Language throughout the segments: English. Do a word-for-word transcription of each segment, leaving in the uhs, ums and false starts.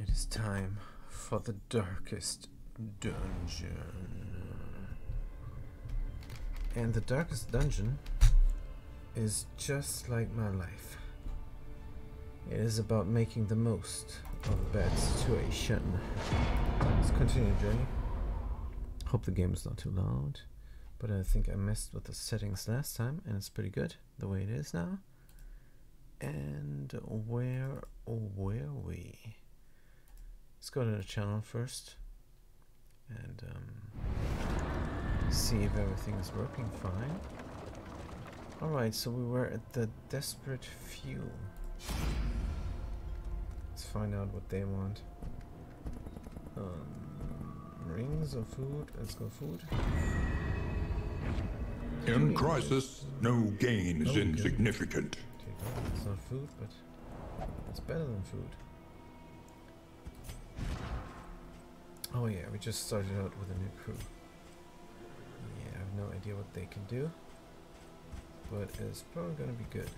It is time for the darkest dungeon. And the darkest dungeon is just like my life. It is about making the most of a bad situation. Let's continue the journey. Hope the game is not too loud, but I think I messed with the settings last time and it's pretty good the way it is now. And where were we? Let's go to the channel first and um, see if everything is working fine. Alright, so we were at the Desperate Few. Let's find out what they want. Um, rings or food? Let's go food. In crisis, no gain is No insignificant. gain. It's not food, but it's better than food. Oh yeah, we just started out with a new crew. Yeah, I have no idea what they can do, but it's probably gonna be good.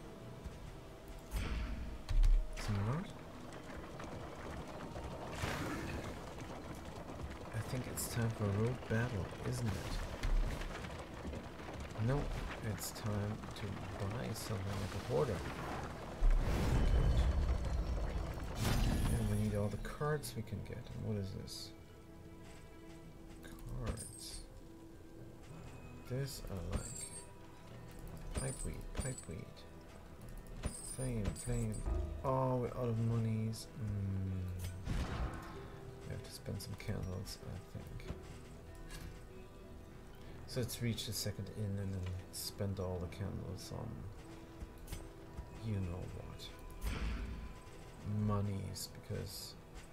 Smart. I think it's time for a road battle, isn't it? No, it's time to buy something like a hoarder. And we need all the cards we can get. And what is this? Cards. This I like. Pipeweed, pipeweed. Flame, flame. Oh, we're out of monies. Mm. We have to spend some candles, I think. So let's reach the second inn and then spend all the candles on you know what. Monies, because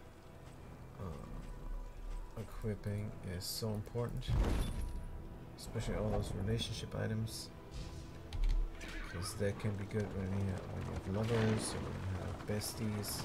uh, equipping is so important. Especially all those relationship items. Because that can be good when you have, when you have lovers or when you have besties.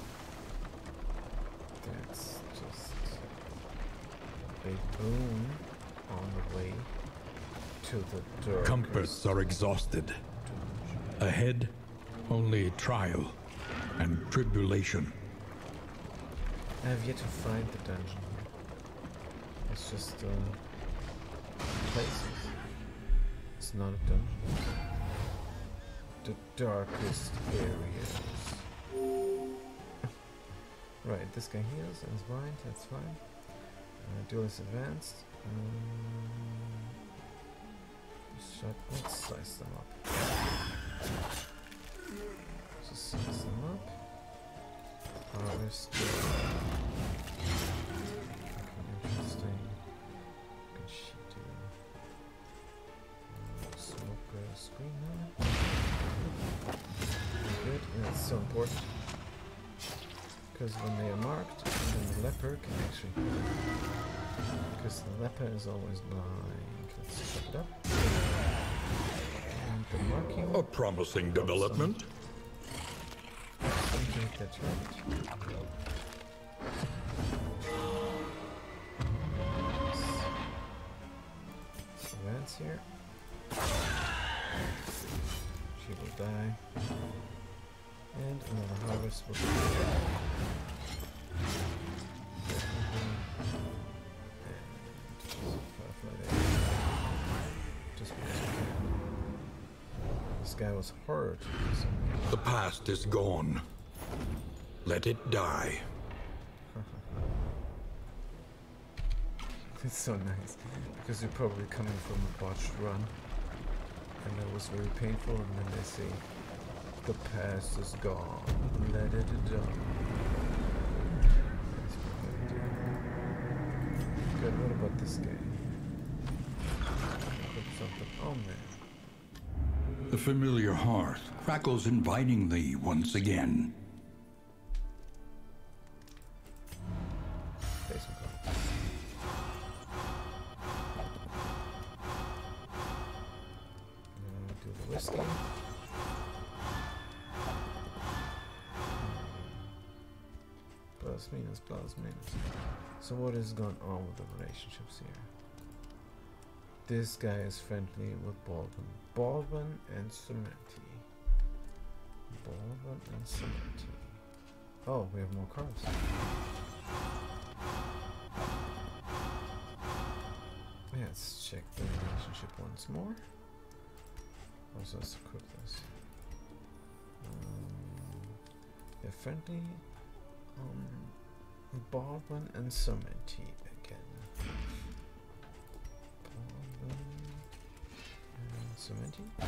That's just a big boon on the way to the darkest. Compass are exhausted. Ahead, only trial and tribulation. I have yet to find the dungeon. It's just uh, places. It's not a dungeon. The darkest areas. Right, this guy heals and is blind, that's fine. Uh, duelist advanced. Um, shut, let's slice them up. Just slice them up. Harvest. Okay, interesting. What can she do? Uh, smoke uh, screen now. Good, and that's so important. Because when they are marked, then the leper can actually. Because the leper is always blind. Let's chop it up. And the marking. A promising development. Take that right. Advance here. She will die. And another harvest will be here. Just because we can. This guy was hurt. The past is gone. Let it die. It's so nice, because you're probably coming from a botched run, and that was very painful, and then they say, the past is gone, let it die. Good, what about this guy? Cook something, oh man. The familiar hearth crackles invitingly once again. Plus minus, plus minus. So what is going on with the relationships here? This guy is friendly with Baldwin. Baldwin and Samantha. Baldwin and Samantha. Oh, we have more cards. Let's check the relationship once more. Also, let's equip this. Um, they're friendly. Um, Baldwin and Summerty again. Baldwin and Summerty.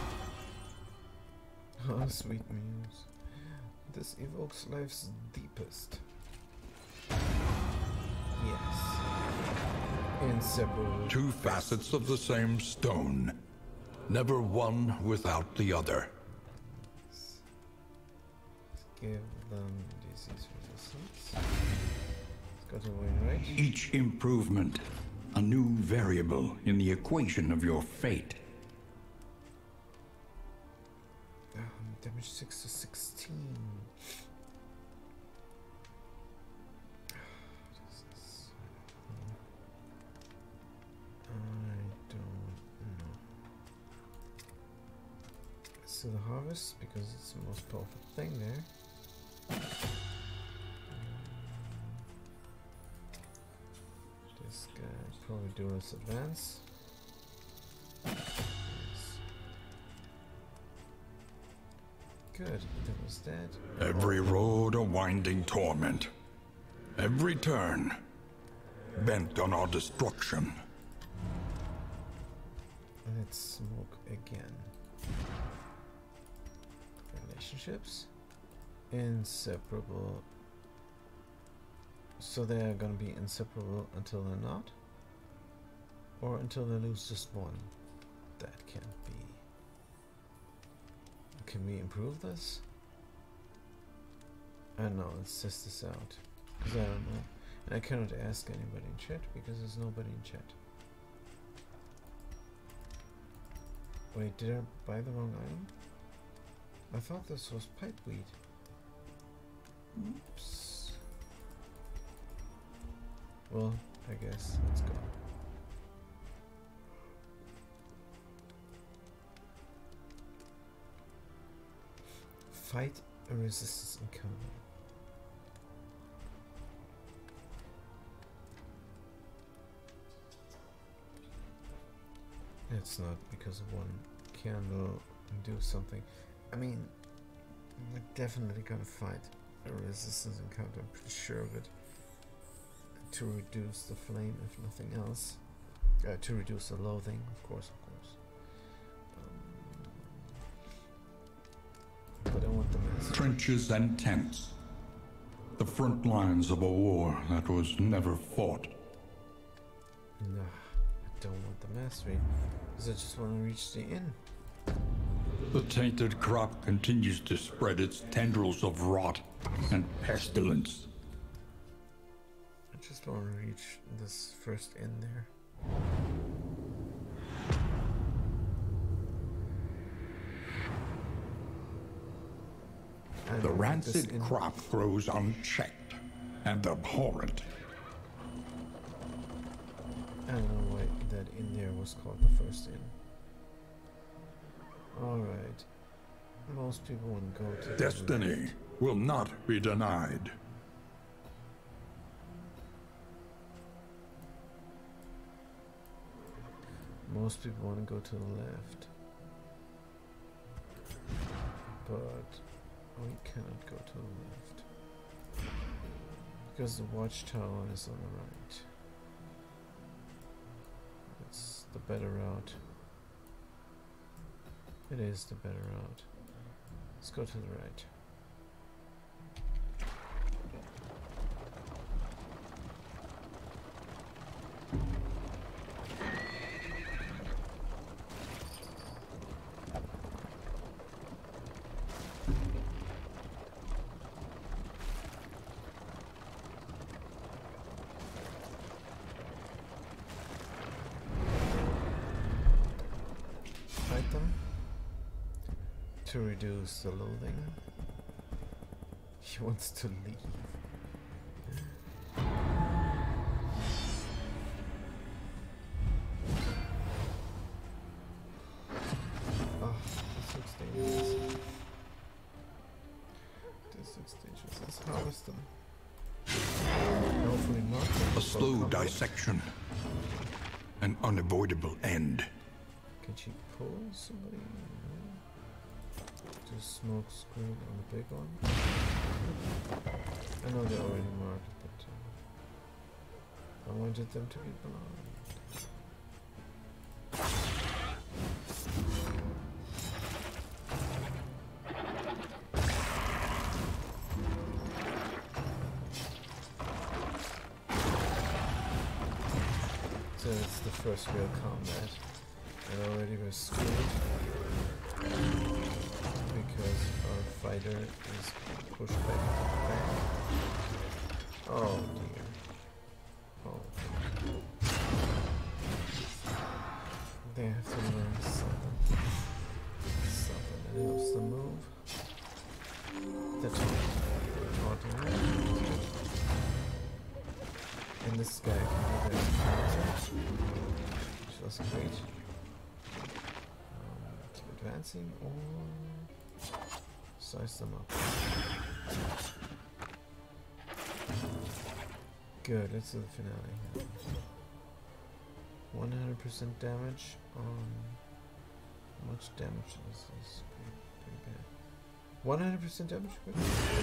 Oh, sweet muse. This evokes life's deepest. Yes. Inseparable. Two facets of the same stone. Never one without the other. Let's give them disease resistance. Let's go to Wainwright. Each improvement, a new variable in the equation of your fate. Um, damage six to sixteen. To the harvest because it's the most powerful thing there. This guy probably do us advance. Yes. Good, that was dead. Every road a winding torment. Every turn bent on our destruction. Let's smoke again. Relationships inseparable, so they're gonna be inseparable until they're not, or until they lose just one. That can't be. Can we improve this? I don't know, let's test this out, because I don't know, and I cannot ask anybody in chat because there's nobody in chat. Wait, did I buy the wrong item? I thought this was pipeweed. Oops. Well, I guess let's go. Fight a resistance encounter. It's not because of one candle do something. I mean, we're definitely gonna fight a resistance encounter, I'm pretty sure of it. To reduce the flame, if nothing else. Uh, to reduce the loathing, of course, of course. Um, but I want the message. Trenches and tents. The front lines of a war that was never fought. Nah, I don't want the mastery, because I just want to reach the inn. The tainted crop continues to spread its tendrils of rot and pestilence. I just want to reach this first inn there. The rancid crop grows unchecked and abhorrent. I don't know why that inn there was called the first inn. Alright. Most people wouldn't go to Destiny will not be denied. Most people want to go to the left. But we cannot go to the left. Because the watchtower is on the right. It's the better route. It is the better route. Let's go to the right. Fight them to reduce the loathing. He wants to leave. Oh, this looks dangerous. This looks dangerous. Let's harvest them. dissection. An unavoidable end. Can she pull somebody? No. Do smoke screen on the big one? I know they're already marked, but uh, I wanted them to be blind. So it's the first real combat, and already we're screwed because our fighter is pushed back to the back. Oh dear. Oh dear. They have to learn something. Something that helps them move. That's automatic. And this guy can do that, which was great. Um, keep advancing or size them up. Good, let's do the finale here. one hundred percent damage on... How much damage is this? Pretty, pretty bad. one hundred percent damage? Good.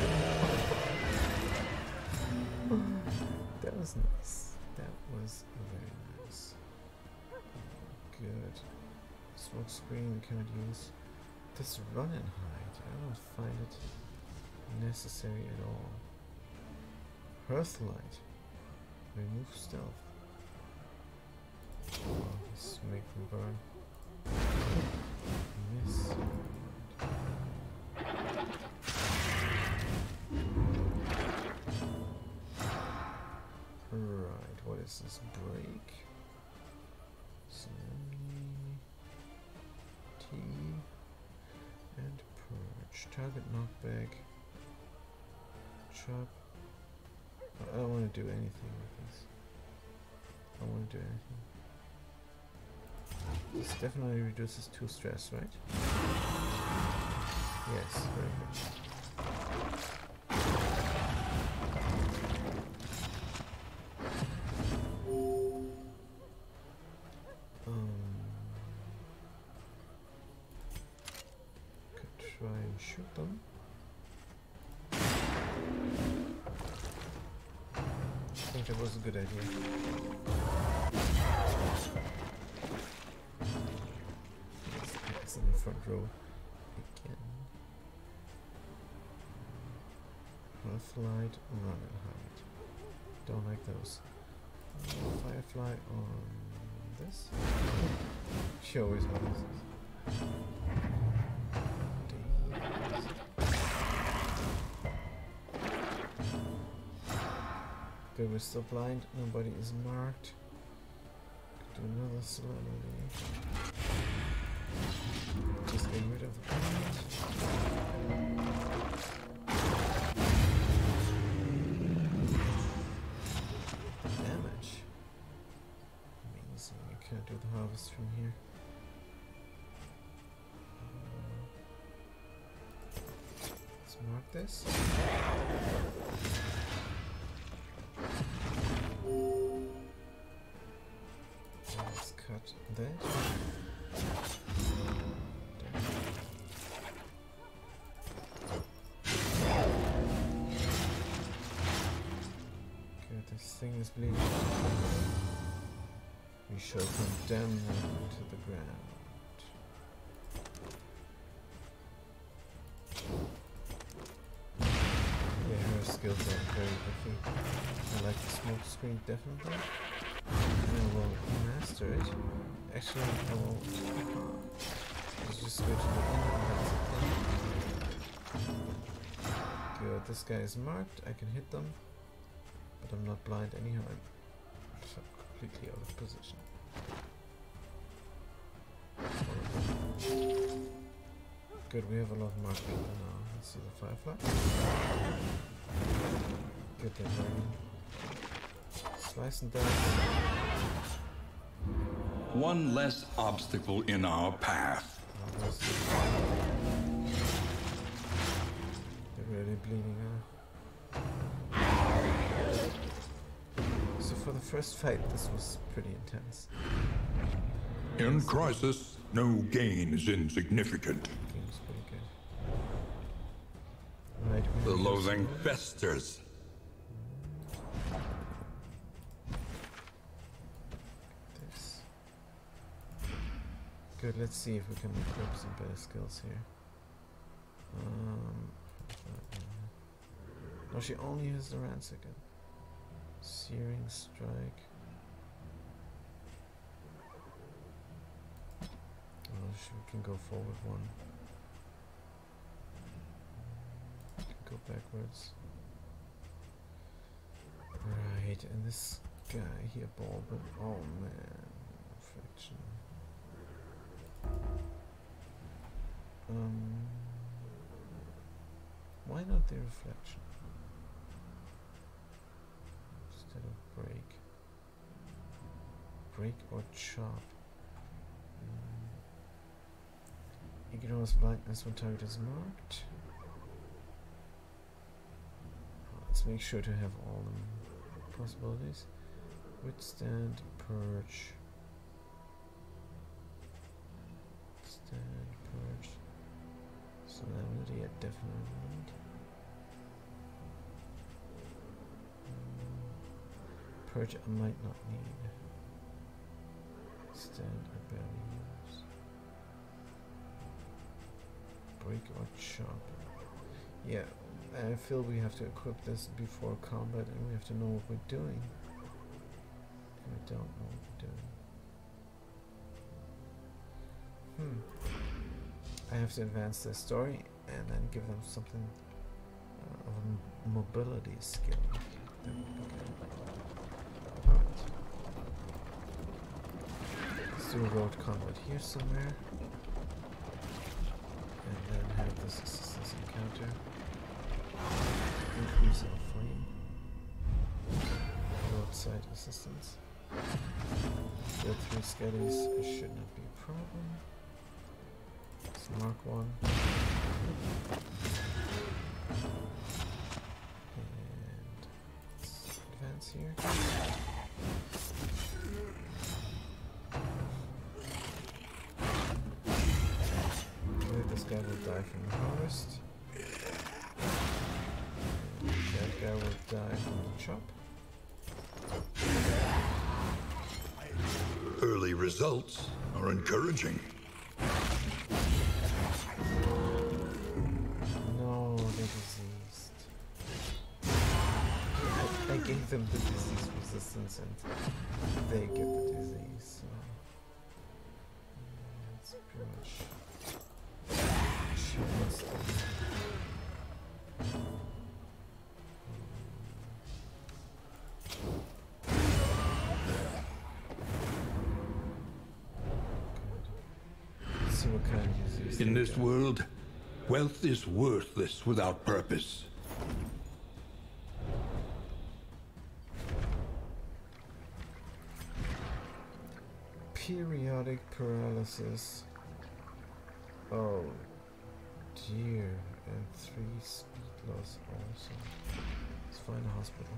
That was nice. That was very nice. Good. Smoke screen can't use. This run and hide, I don't find it necessary at all. Hearthlight. Remove stealth. Oh, let's make them burn. Miss. Right, what is this? Break. Tsunami. T. And purge. Target knockback. Chop. I don't want to do anything with this. I don't want to do anything. This definitely reduces two stress, right? Yes, very good. Try and shoot them. I think that was a good idea. It's in the front row again. Hearthlight, run and hide. Don't like those. Firefly on this. She always has this. Okay, we're still blind, nobody is marked. Could do another celebrity. Just get rid of the blind. Damage. Amazing, you can't do the harvest from here. Let's mark this. Let's cut that. Okay, this thing is bleeding. We shall condemn them to the ground. Skills are very iffy. I like the smoke screen definitely. And I will master it. Actually, I will let's just go to the end and that's it. Good, this guy is marked. I can hit them, but I'm not blind anyhow. I'm completely out of position. Good, we have a lot of marked people now. Let's see the firefly. Get that burning. Slice and dice. One less obstacle in our path. Oh, they're really bleeding out. It's a for the first fight, this was pretty intense. In crisis, no gain is insignificant. Game's pretty good. Right, we The have loathing some- festers. This. Good, let's see if we can equip some better skills here. Um, no, she only has the Ransacking. Searing Strike. Oh, she can go forward one. Can go backwards. Right, and this guy here, Baldwin. Oh man, reflection. Um, why not the reflection instead of break? Break or chop. Mm. Ignores blindness when target is marked. Let's make sure to have all the possibilities. Withstand, purge. Withstand, purge. Solemnity, I definitely need. Mm. Purge, I might not need. Withstand, I barely use. Break or chop. Yeah, I feel we have to equip this before combat, and we have to know what we're doing. And we don't know what we're doing. Hmm. I have to advance their story and then give them something uh, of a m mobility skill. That would be good. Alright. Let's do a road combat here somewhere. And then have this assistance encounter. Increase our flame. Roadside assistance. Kill three skellies, it should not be a problem. Let's mark one. And let's advance here. Okay, this guy will die from the harvest. And that guy will die from the chop. Early results are encouraging. No, they're diseased. I, I gave them the disease resistance and they get the disease, so yeah, that's pretty much chance. See what kind of disease In they this got. world, wealth is worthless without purpose. Periodic paralysis. Oh dear, and three speed loss also. Let's find a hospital.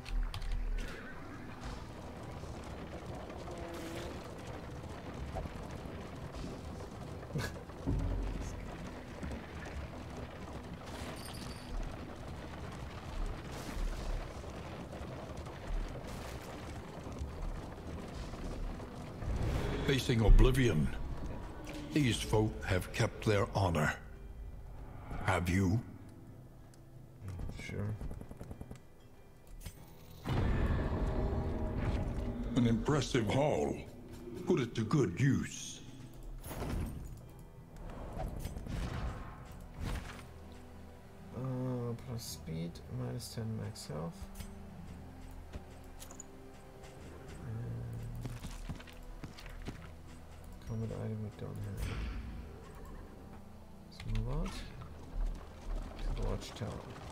Facing oblivion, these folk have kept their honor. Have you? Sure. An impressive haul. Put it to good use. Uh, plus speed, minus ten max health. And combat item we don't have. Let's move on to the watchtower.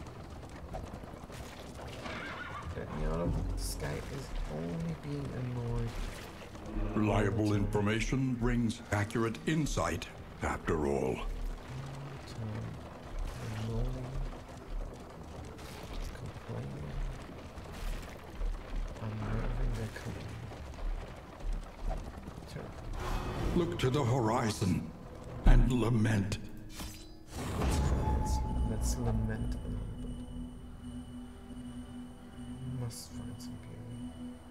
Let me out of this guy is only being annoyed. Reliable information brings accurate insight, after all. Time annoying, complaining, unnerving the coming. Terrible. Look to the horizon and lament. Let's, let's lament a little bit. Must find some beauty.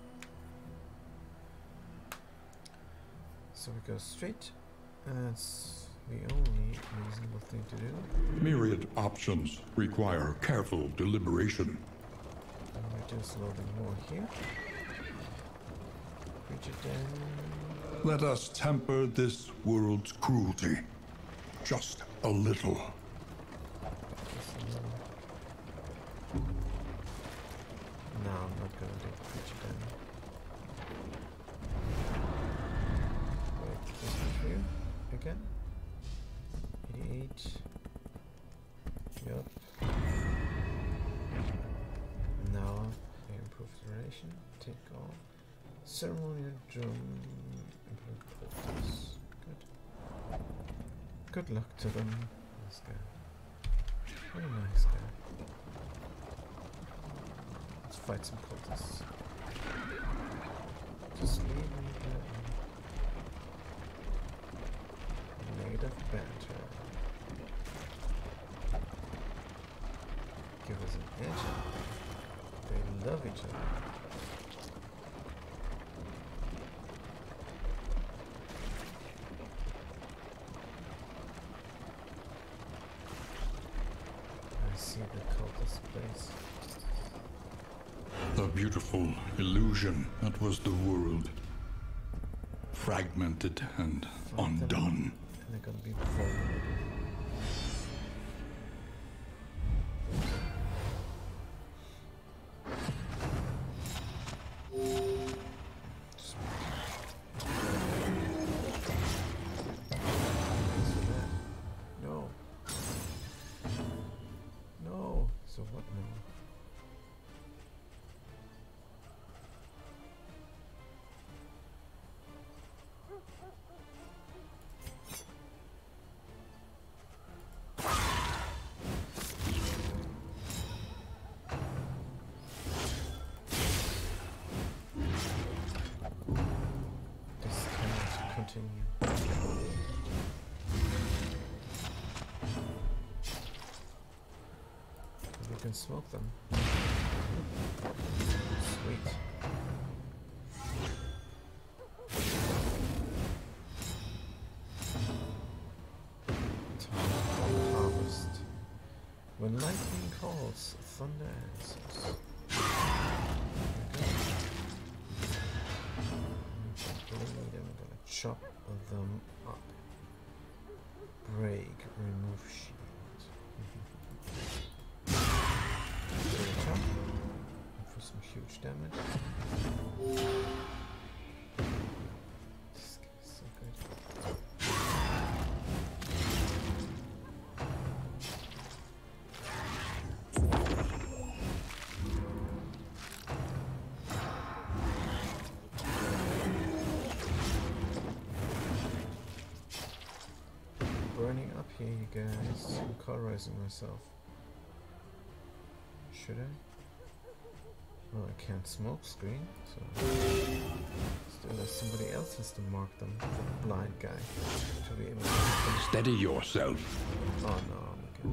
So we go straight. That's the only reasonable thing to do. Myriad options require careful deliberation. And we're just loading more here. Reach it down. Let us temper this world's cruelty. Just a little. Just a little. No, I'm not gonna do reach it down. Wait, this one for you again. eighty-eight. Yup. Now they improve duration. Take all. Ceremonial drum. Improve portals. Good. Good luck to them. This guy. What a nice guy. Let's fight some cultists. Just leave me there. Native banter. Give us an edge. They love each other. I see the cultist place. The beautiful illusion that was the world. Fragmented and Find them, undone. and they're gonna be vulnerable. Just Thanks for that. No. No. So what now? This cannot continue. We can smoke them. Sweet. Time for harvest. When lightning calls, thunder answers. There we go. Blade, and we're gonna chop them up. Break, remove shield. There we go. For some huge damage. This guy's so good. Burning up here, you guys. I'm colorizing myself. Should I? Well, I can't smoke screen, so still as somebody else has to mark them, the blind guy, to be able to mark them. Steady yourself. Oh no, I'm good.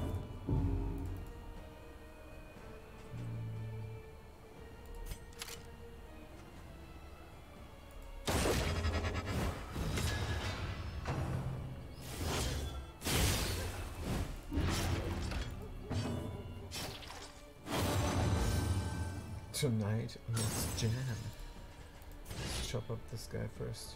Tonight, let's jam. Let's chop up this guy first.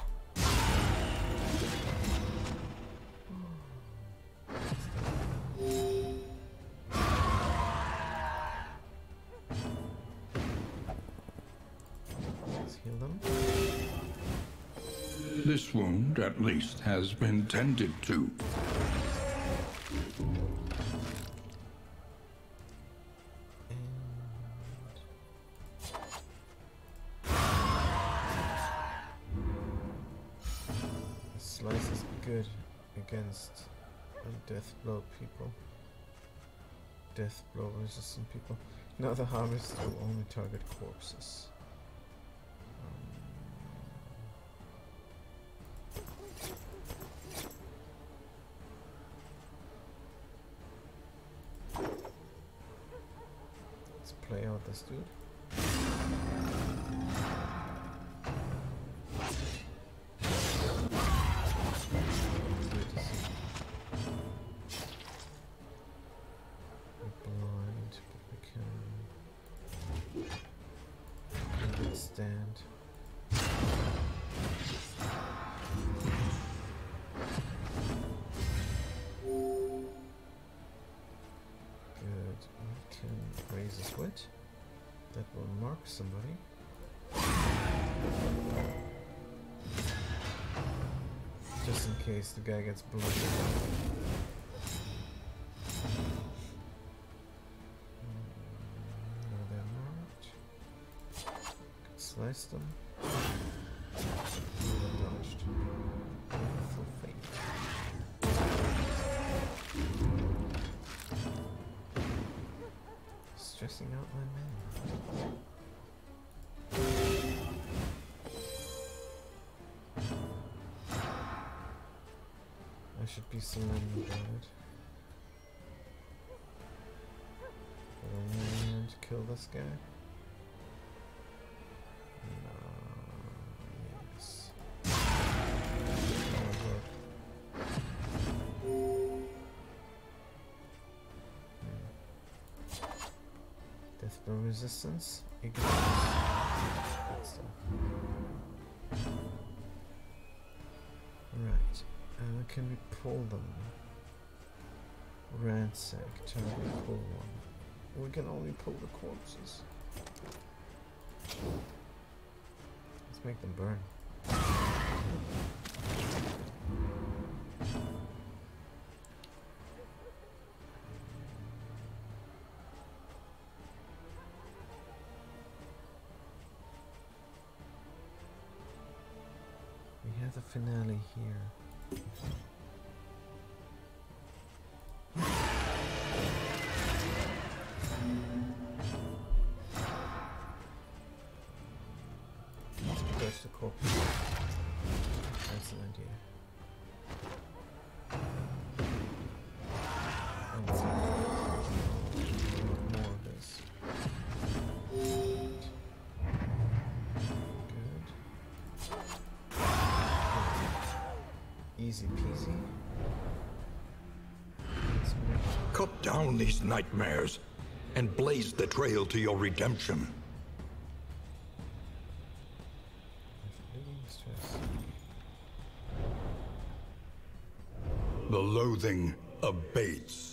Let's heal them. This wound, at least, has been tended to. Slice is good against uh, death blow people. Death blow resistant people. Now the harvest will only target corpses. play out this dude. Good to see. We're blind, but we can, we can stand. Raise a switch that will mark somebody. Just in case the guy gets blown. Now they're marked. Could slice them. Dodged. Full fate. Stressing out my man. I should be solemn about it. But I need to kill this guy. No. Yes. That'll work. Death blow resistance, ignorance. Good stuff. Right. Uh, can we pull them? Ransack, target, pull one. We can only pull the corpses. Let's make them burn. We have the finale here. Let's push the corpse. That's an idea. And let's have more of this. Easy peasy. Cut down these nightmares and blaze the trail to your redemption. The loathing abates.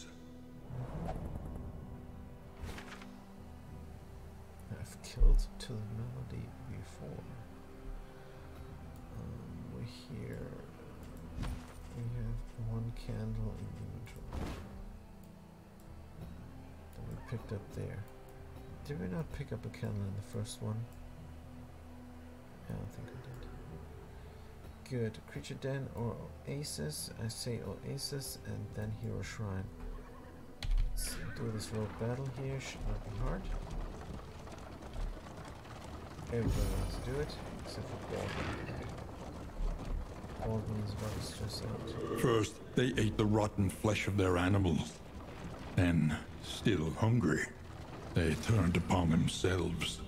I've killed to the melody before. Um, we're here. We have one candle in inventory that we picked up there. Did we not pick up a candle in the first one? I don't think we did. Good. Creature Den or Oasis. I say Oasis and then Hero Shrine. Let's do this rogue battle here. Should not be hard. Everybody wants to do it, except for Baldwin. Baldwin is about to stress out. First, they ate the rotten flesh of their animals. Then, still hungry, they turned upon themselves.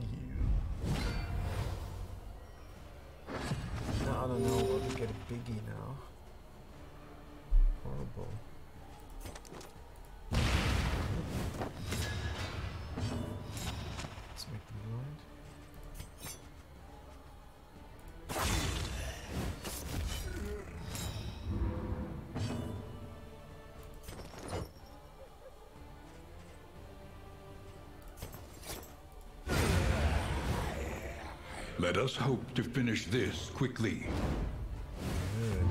Now I don't know what we get a biggie now. Horrible. Let's make them blind. Let us hope to finish this quickly. Good.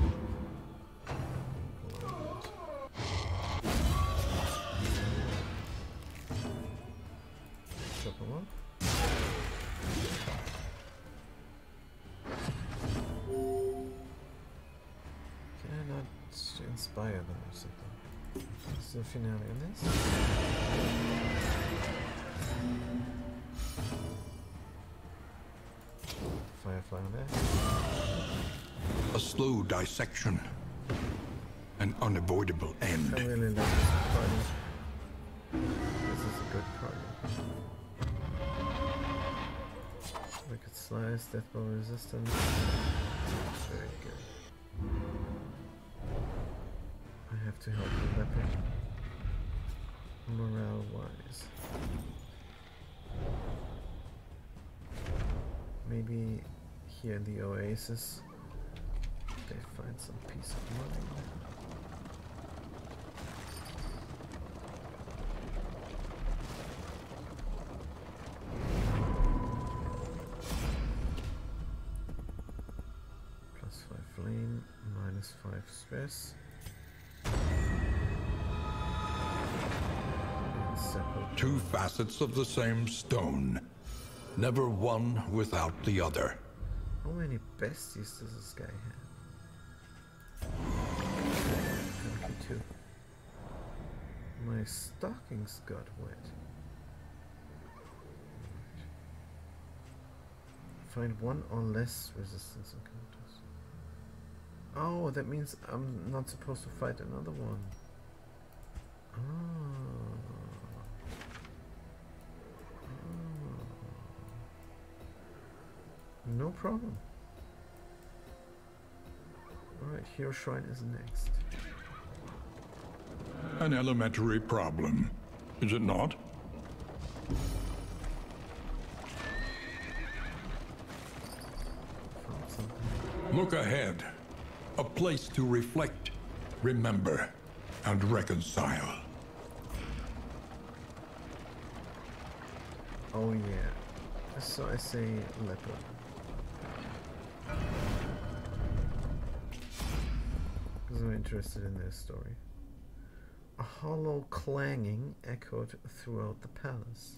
Chop them up. Can I not inspire them or something? Is the finale on this? Firefly on there. A slow dissection. An unavoidable end. I really like this party. This is a good party. Wicked Slice, Death Blow Resistance. Very good. I have to help the leopard. Morale wise. Maybe here in the Oasis they find some peace of mind. Plus five flame, minus five stress. Two facets of the same stone, never one without the other. How many besties does this guy have? twenty-two. My stockings got wet. Find one or less resistance encounters. Oh, that means I'm not supposed to fight another one. Oh. No problem. Alright, Hero Shrine is next. An elementary problem, is it not? Found something. Look ahead. A place to reflect, remember, and reconcile. Oh yeah. So I say leopard. Because I'm interested in this story. A hollow clanging echoed throughout the palace.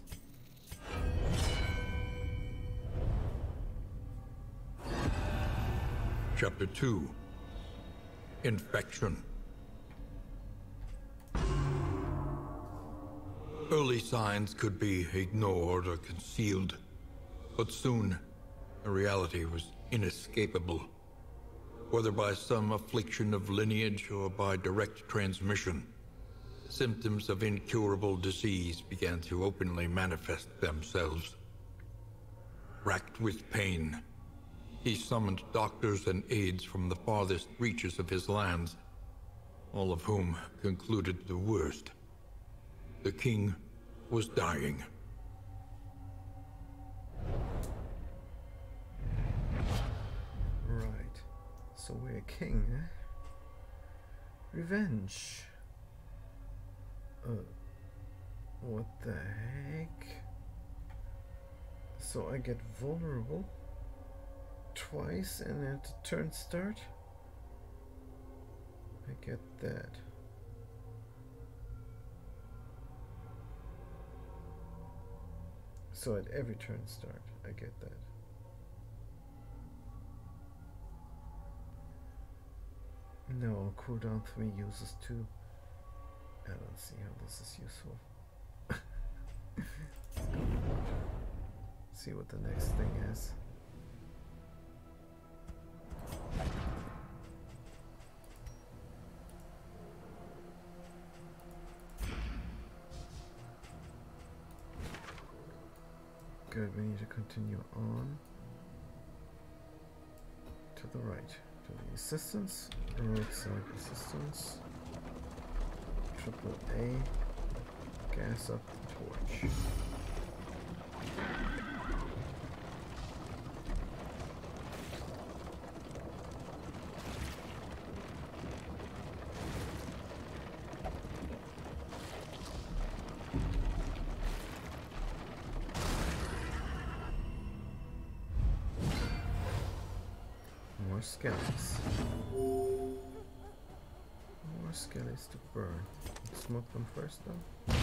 Chapter two. Infection. Early signs could be ignored or concealed, but soon a reality was inescapable. Whether by some affliction of lineage or by direct transmission, symptoms of incurable disease began to openly manifest themselves. Racked with pain, he summoned doctors and aides from the farthest reaches of his lands, all of whom concluded the worst. The king was dying. Right. So we're a king, eh? Revenge. Uh, what the heck? So I get vulnerable twice and at the turn start? I get that. So at every turn start, I get that. No, cooldown three uses two. I don't see how this is useful. Let's go. See what the next thing is. Good, we need to continue on to the right. To the assistance, roadside assistance, triple A, gas up the torch. More skellies. More skellies to burn. Smoke them first though.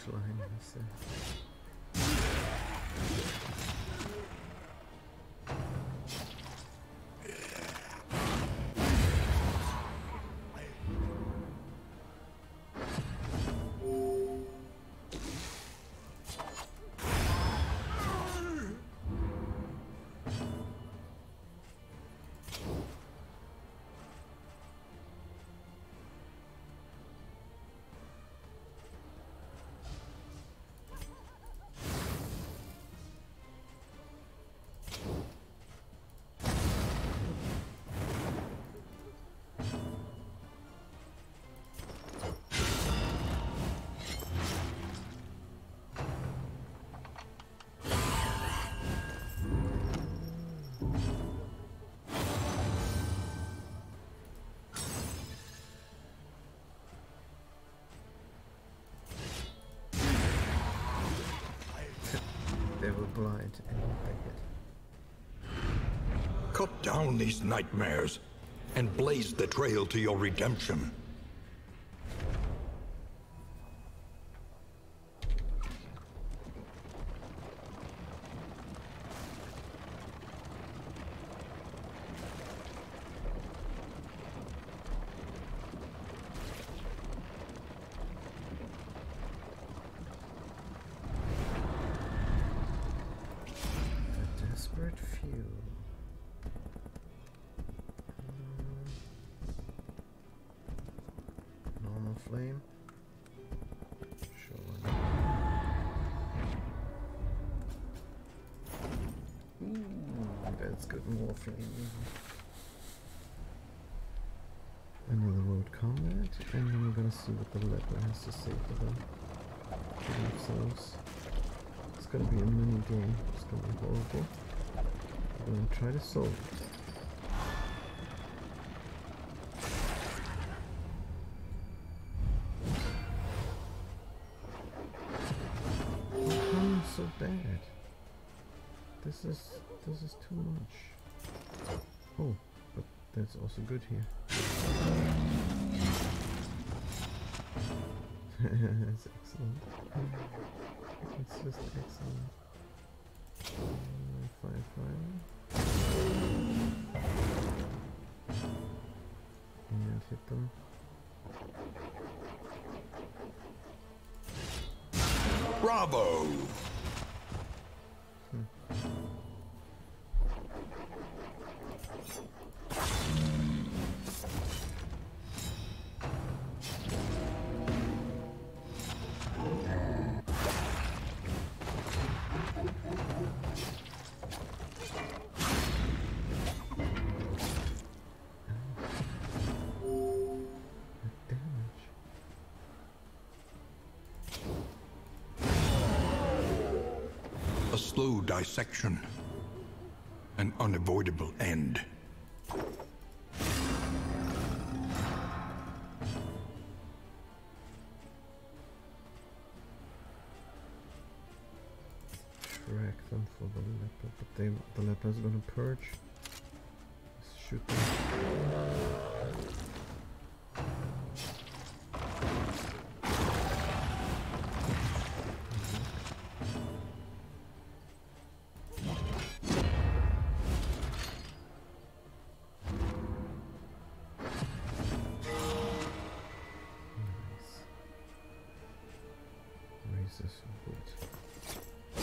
line, I say. They were blind and they hit. Cut down these nightmares and blaze the trail to your redemption. Desperate few. Um, normal flame. Sure. Why not? Ooh, that's good. More flame. Another road combat, and then we're gonna see what the leper has to say for them. For themselves. It's gonna be a mini game. It's gonna be horrible. I'm gonna try to solve it. How come it's so bad? This is this is too much. Oh, but that's also good here. That's excellent. It's just excellent. Uh, five five. And hit them. Bravo! Hmm. A slow dissection. An unavoidable end. Track them for the leper, but they, the leper's gonna purge. Let's shoot them. This wood.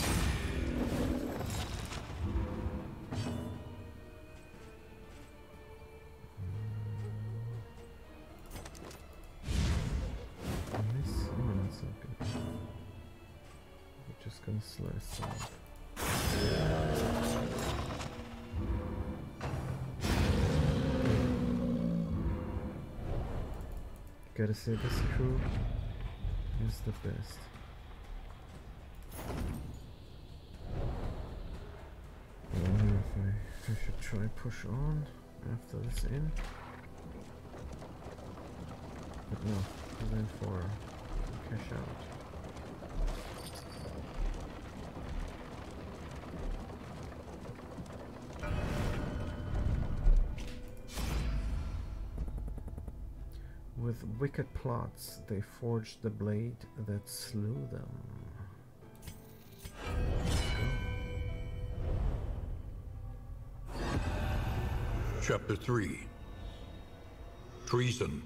Um, this, oh, that's not good. We're just gonna slice some off. Gotta say, this crew is the best. I wonder if I, I should try push on after this in. But no, I went for cash out. With wicked plots, they forged the blade that slew them. Chapter three. Treason.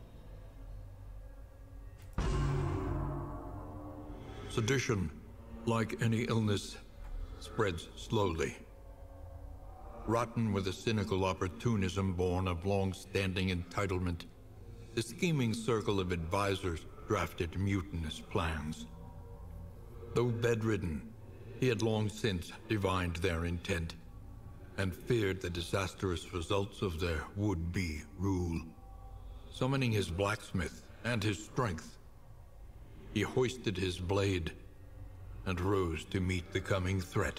Sedition, like any illness, spreads slowly. Rotten with a cynical opportunism born of long-standing entitlement, the scheming circle of advisors drafted mutinous plans. Though bedridden, he had long since divined their intent and feared the disastrous results of their would-be rule. Summoning his blacksmith and his strength, he hoisted his blade and rose to meet the coming threat.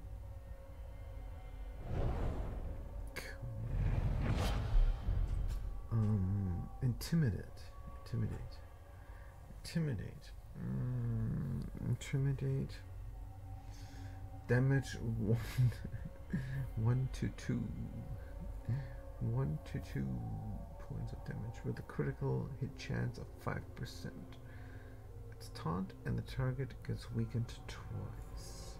Um, intimidate, intimidate, intimidate, mm, intimidate. Damage one, one to two, one to two points of damage with a critical hit chance of five percent. It's taunt, and the target gets weakened twice.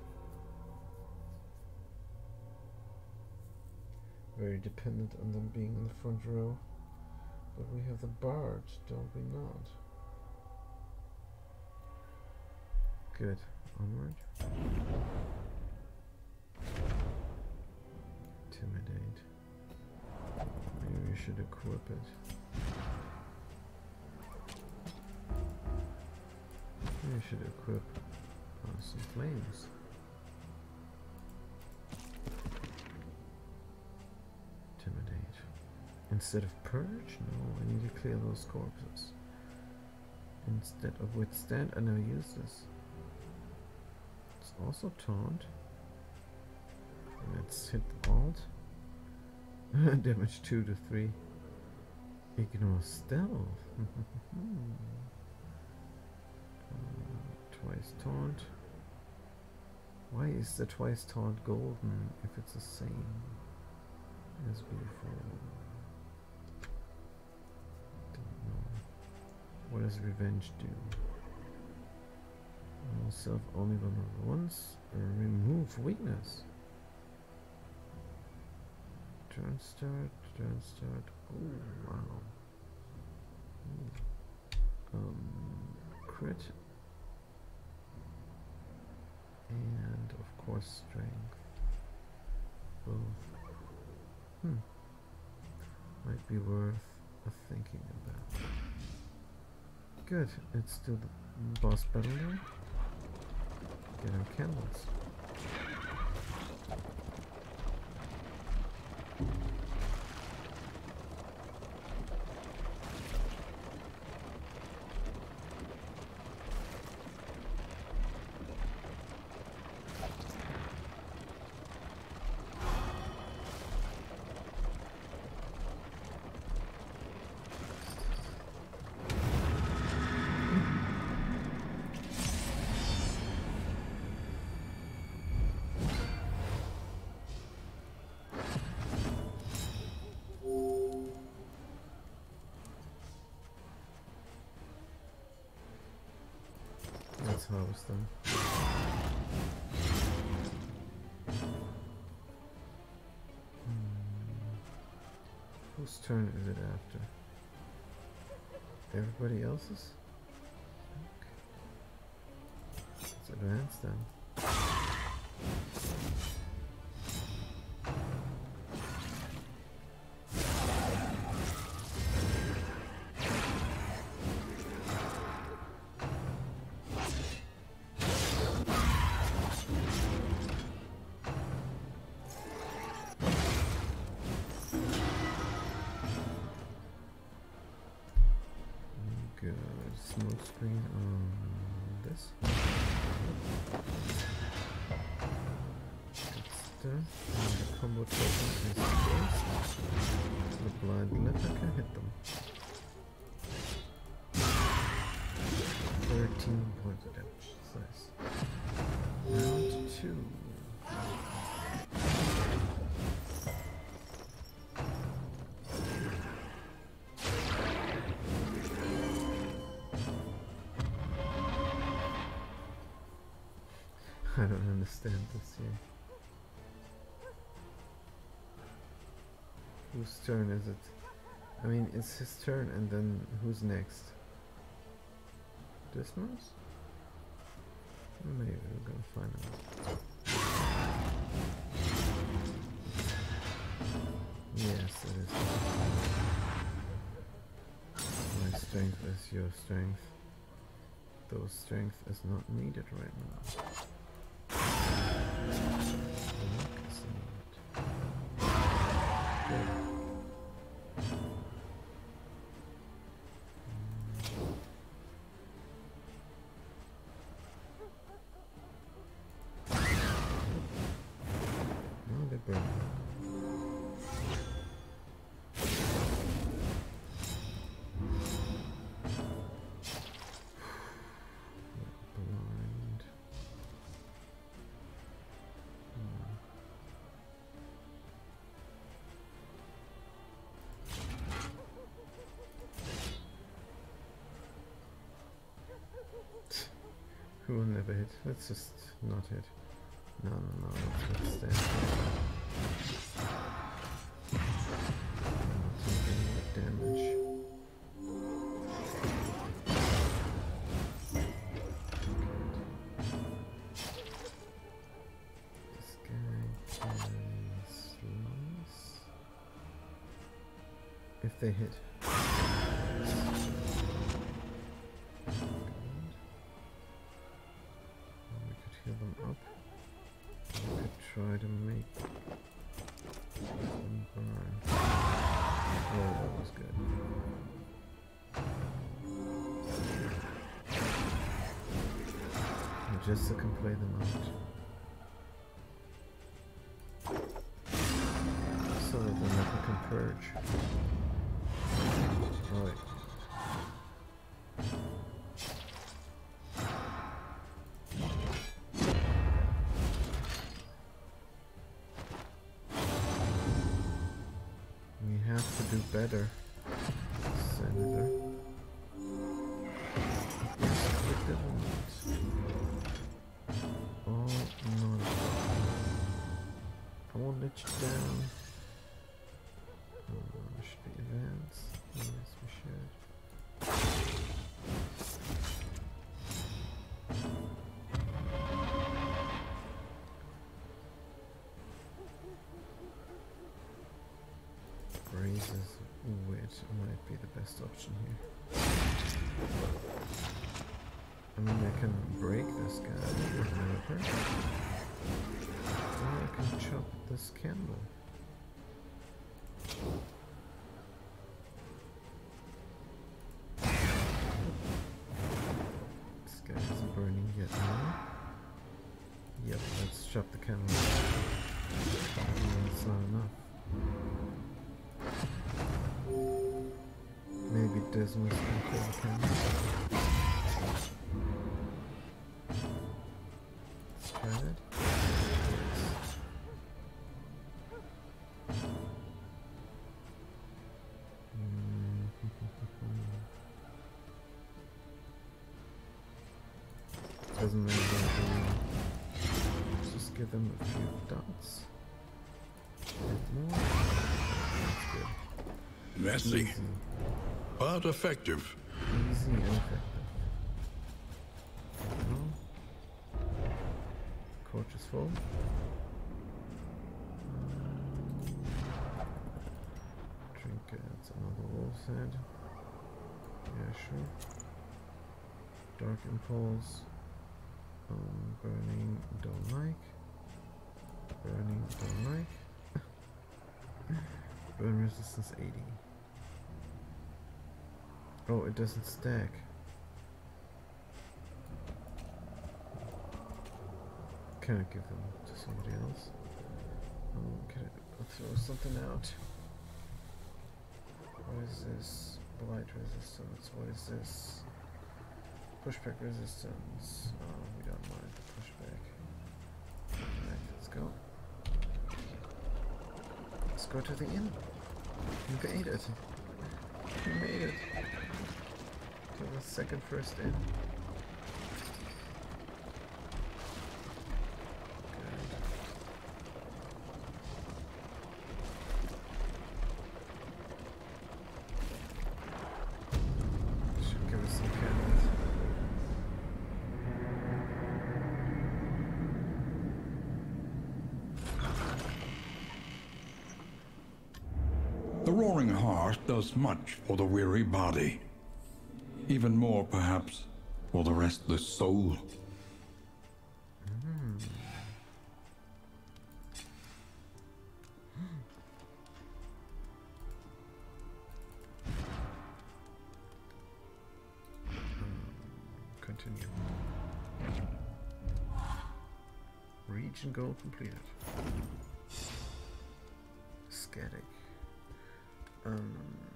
Very dependent on them being in the front row. But we have the bard, don't we not? Good. Onward. Intimidate. Maybe we should equip it. Maybe we should equip uh, some flames. Intimidate. Instead of purge? No, I need to clear those corpses. Instead of withstand, I now use this. It's also taunt. Let's hit alt. Damage two to three. Ignore stealth. uh, twice taunt. Why is the twice taunt golden if it's the same as before? What does revenge do? Remove self only vulnerable once, or remove weakness. Turn start, turn start. Oh wow. Ooh. Um, crit, and of course strength. Both. Hmm. Might be worth a thinking about. Good, let's do the boss battle now. Get our candles. Let's harvest them. Hmm. Whose turn is it after? Everybody else's? Okay. Let's advance then. Smoke screen on this. It's done. And the combo token is placed. The blind leper can hit them. thirteen points of damage. Nice. Round two. understand this here. Whose turn is it? I mean, it's his turn, and then who's next? Dismas? Maybe we're gonna find out. Yes, it is. My strength is your strength. Though strength is not needed right now. Luck is needed. Good. No, they're burning. Who will never hit? Let's just not hit. No, no, no, let's, let's stand. Not taking any damage. This guy can slice. If they hit. Heal them up. I could try to make them burn. Oh, that was good. And just so I can play them out. So that the metal can purge. Alright. Do better, Senator. Conflicted or not? Oh, no. I won't let you down. Oh, should we advance? Yes, we should. Raises wit might be the best option here. I mean, I can break this guy with another person. Or I can chop this candle. This guy isn't burning yet now. Yep, let's chop the candle. That's not enough. Maybe Dismas can kill the camera. Let's try that. Mm. Doesn't matter what I do. Just give them a few dots. And more. That's good. Messy, Easy. but effective. Easy and effective. No. Coach is full. Um, trinkets, another wolf's head. Yeah, sure. Dark impulse. Um, burning, don't like. Burning, don't like. Burn resistance eighty. Oh, it doesn't stack. Can I give them to somebody else? Um, can I I'll throw something out? What is this? Blight resistance. What is this? Pushback resistance. Oh, we don't mind the pushback. Right, let's go. Let's go to the inn. You made it. You made it. To the second first inn. Roaring Heart does much for the weary body. Even more, perhaps, for the restless soul. Mm. Continue. Region goal completed. Scatic. Um.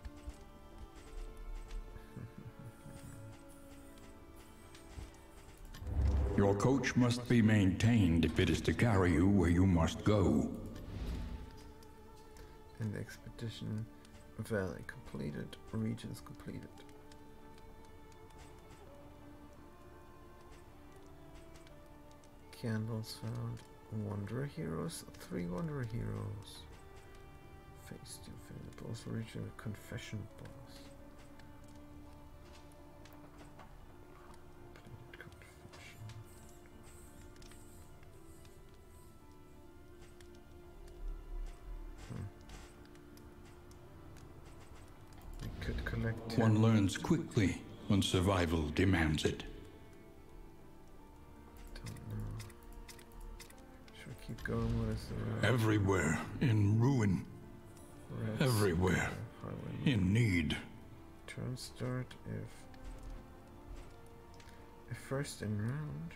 Your coach must be maintained if it is to carry you where you must go. And expedition valley completed. Regions completed. Candles found. Wanderer heroes. Three wanderer heroes. Phase two failed. Also reaching a confession boss. Confession. Hmm. We could collect. One learns quickly when survival demands it. Keep going. What is the road? Everywhere in ruin. Reds, Everywhere uh, in need. Turn start if if first in round.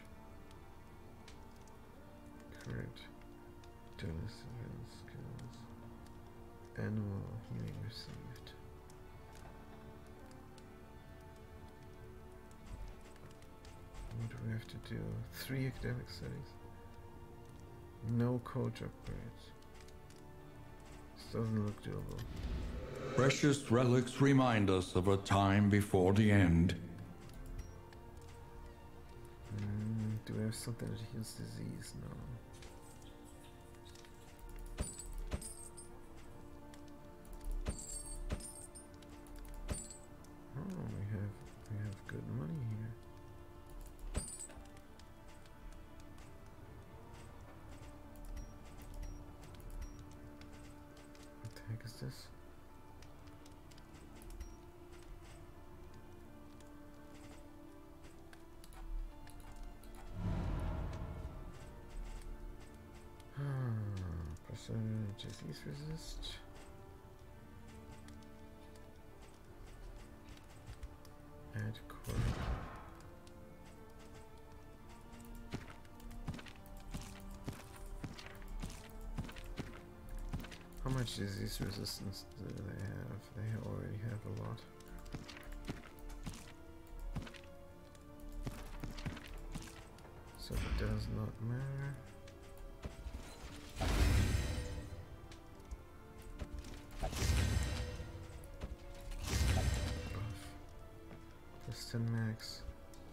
Correct. Daily surveillance skills. Animal healing received. What do we have to do? Three academic studies. No coach upgrades. This doesn't look doable. Precious relics remind us of a time before the end. Mm, do we have something that heals disease? No. Oh, we have we have good money here. What the heck is this? Percentage disease resist. Add core. How much disease resistance do they have? They already have a lot. So it does not matter. ten max.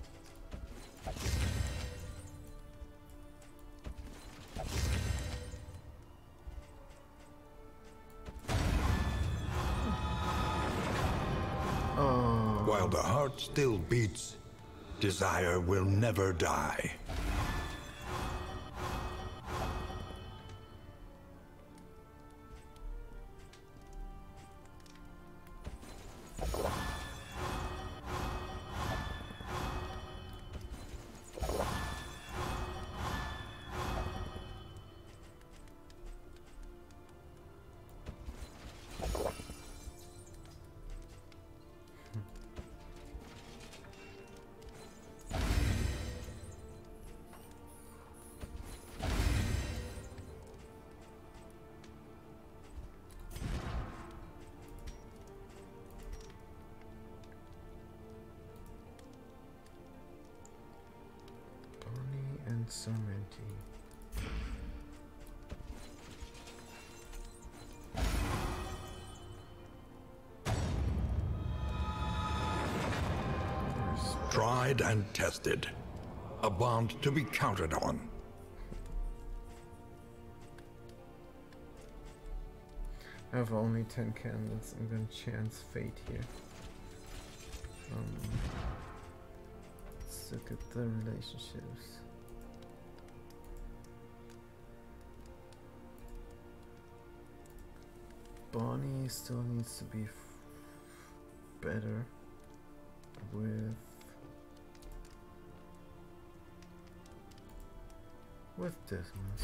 Oh. While the heart still beats, desire will never die. Sorrenti. Tried and tested. A bond to be counted on. I have only ten candles. I'm gonna chance fate here. Um, let's look at the relationships. Bonnie still needs to be f better with with Dismas.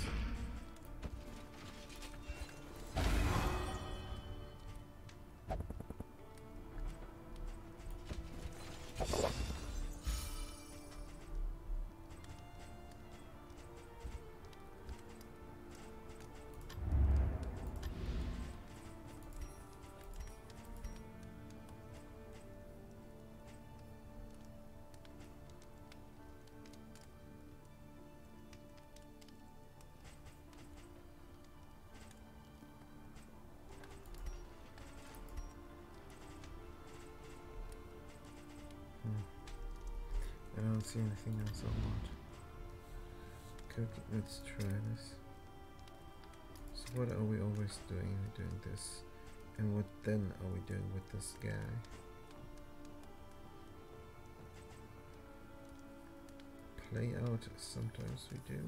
I don't see anything else I want. Cook, let's try this. So what are we always doing? We're doing this. And what then are we doing with this guy? Play out, sometimes we do.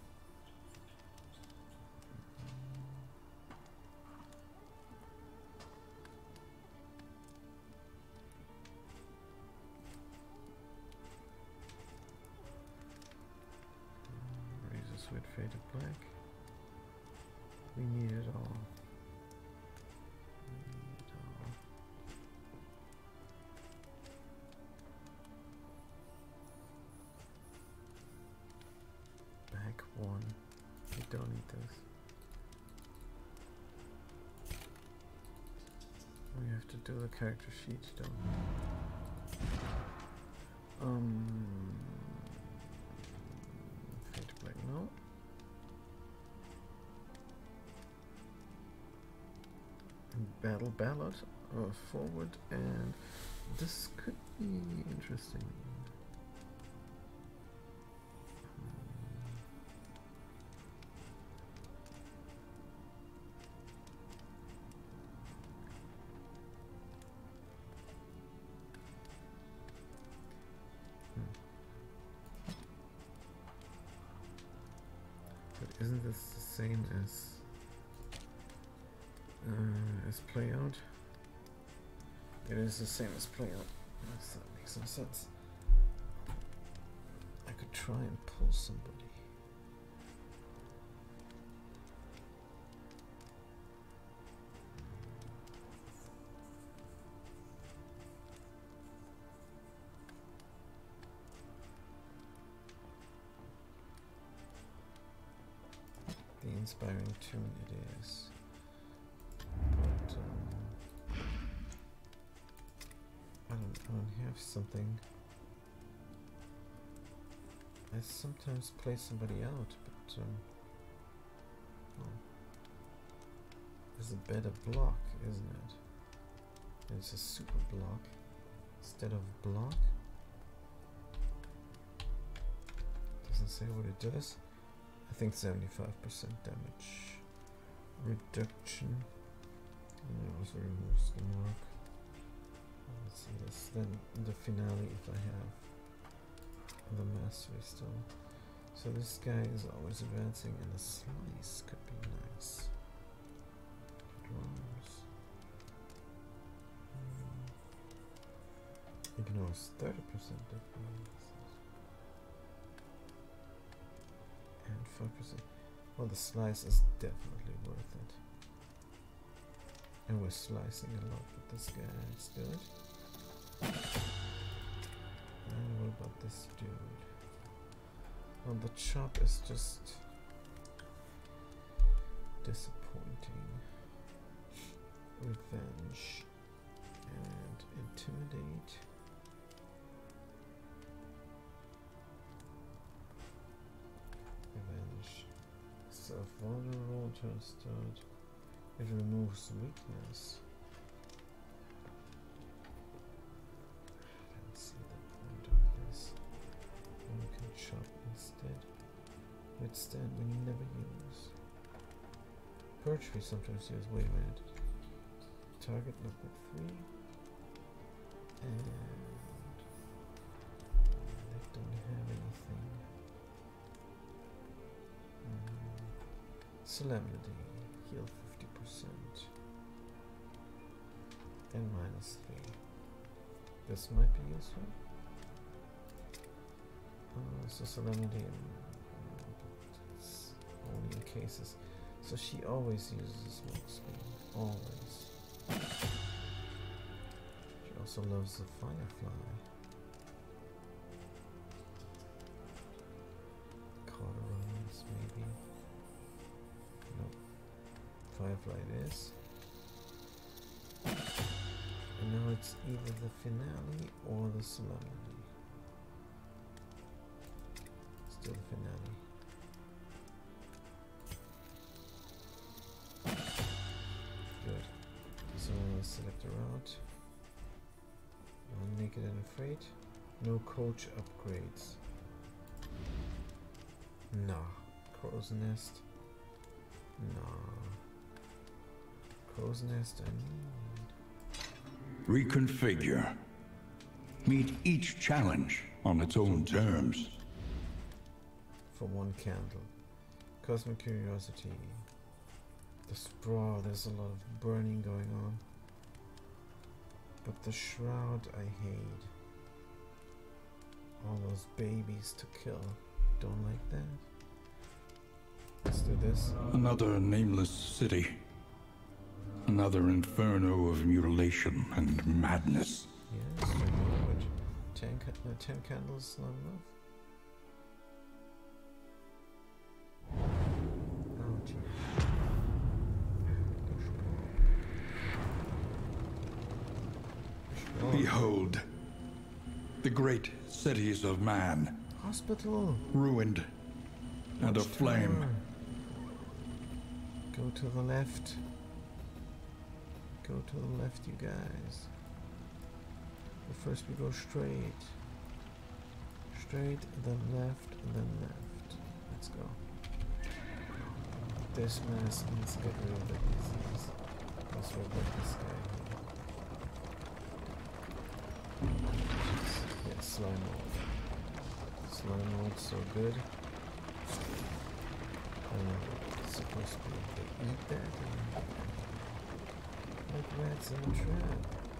With faded black, we need it all. We need it all. Back one. We don't need this. We have to do the character sheet, don't we? Um. Faded black, no. Battle ballad uh, forward, and this could be interesting. Hmm. But isn't this the same as Uh, as play out? It is the same as play out. Yes, that makes some sense. I could try and pull somebody. The inspiring tune it is. I don't, I don't have something. I sometimes play somebody out, but um, well, there's a better block, isn't it? It's a super block instead of block. Doesn't say what it does. I think seventy-five percent damage reduction. And it also removes the mark. Let's see this. Then the finale, if I have the mastery still. So this guy is always advancing, and a slice could be nice. Drums. Mm. Ignores thirty percent difference. And five percent. Well, the slice is definitely worth it. And we're slicing a lot with this guy. Let's do it. And what about this dude? Well, the chop is just disappointing. Revenge and intimidate. Revenge. Self-vulnerable, trusted. It removes weakness. I don't see the point of this. And you can chop instead. Withstand we never use. Purge we sometimes use. Wait a minute. Target number three. And they don't have anything. Um, Solemnity. Heal fifty percent. and minus three. This might be useful. Uh, so Solemnity it's only in cases. So she always uses a smoke screen. Always. She also loves the Firefly. Cauterize, maybe. Nope. Firefly it is. And now it's either the finale or the Solemnity. Still the finale. Good. So let's select a route. Naked and Afraid. No coach upgrades. Nah. Crow's Nest. Nah. Crow's Nest I need. Reconfigure. Meet each challenge on its own terms. For one candle. Cosmic Curiosity. The Sprawl, there's a lot of burning going on. But the Shroud I hate. All those babies to kill. Don't like that. Let's do this. Another nameless city. Another inferno of mutilation and madness. Yes, I know, but ten, ca uh, ten candles is not enough. Oh, gee. Behold, the great cities of man. Hospital. Ruined and aflame. Go to the left. Go to the left, you guys. But first we go straight. Straight, then left, and then left. Let's go. This mess needs to get rid of the disease. Let's rid of this guy here. Yeah, slime mold. Slime mold, so good. Uh, it's supposed to be they eat that and like rats in a trap.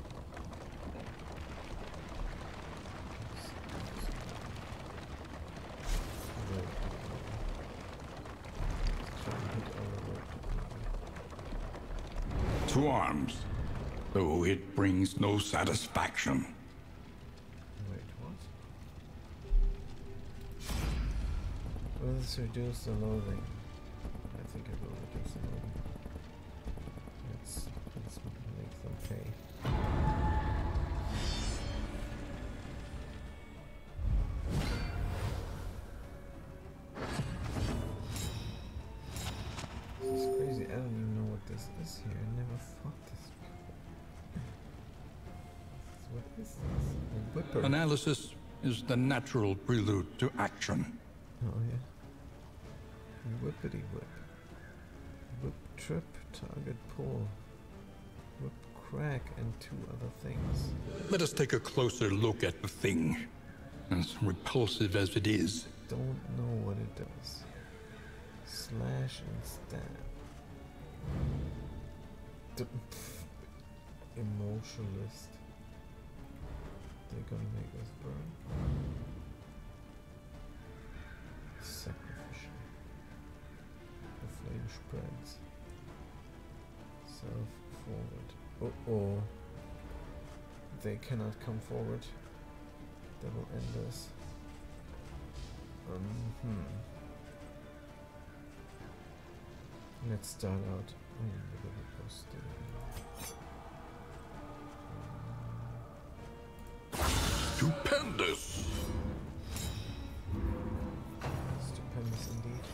To arms, though it brings no satisfaction. Wait, what? Will this reduce the loading? I think it will reduce the loading. Let's, let's make them pay. This is crazy. I don't even know what this is here. I never fought this before. What is this? A whipper. Analysis is the natural prelude to action. Oh yeah. Whippity whip. Whip trip, target pull. Whip crack, and two other things. Let us take a closer look at the thing, as repulsive as it is. Don't know what it does. Slash and stab. D Emotionalist. They're gonna make us burn. Sacrificial. The flame spreads. Self forward. Uh oh. They cannot come forward. That will end us. Um, hmm. Let's start out. Oh, we're supposed to. Stupendous! Stupendous indeed.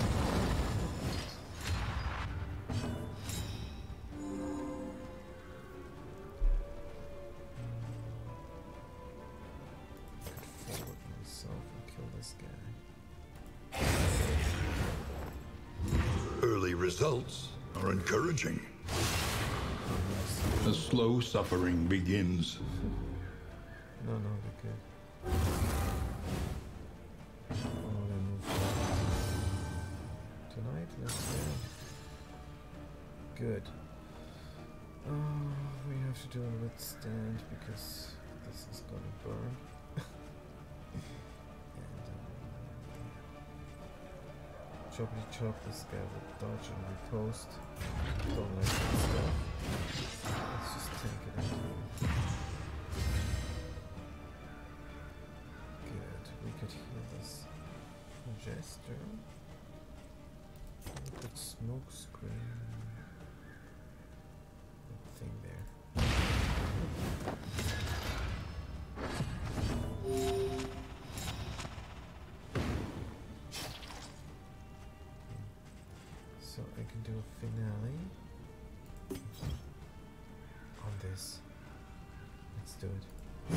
Could forward myself and kill this guy. Early results are encouraging. The slow suffering begins. No, no, we're good. Oh, they move forward. Tonight, let's go. Good. Oh, we have to do a withstand because this is gonna burn. and um, choppity chop, this guy will dodge and riposte. Don't like that stuff. Let's just take it out here. Good. We could heal this Jester. We could smoke screen. Thing there. So I can do a finale on this. Let's do it.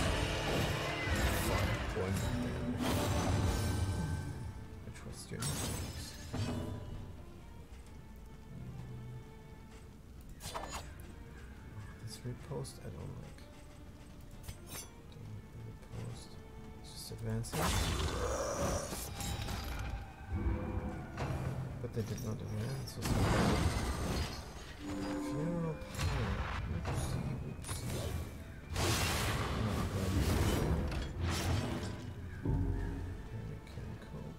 Five points of damage. Which was your mistakes. This riposte I don't like. Don't like the riposte. It's just advancing. But they did not advance, so funeral power. Whoopsie, whoopsie. Not good. Here we can cope.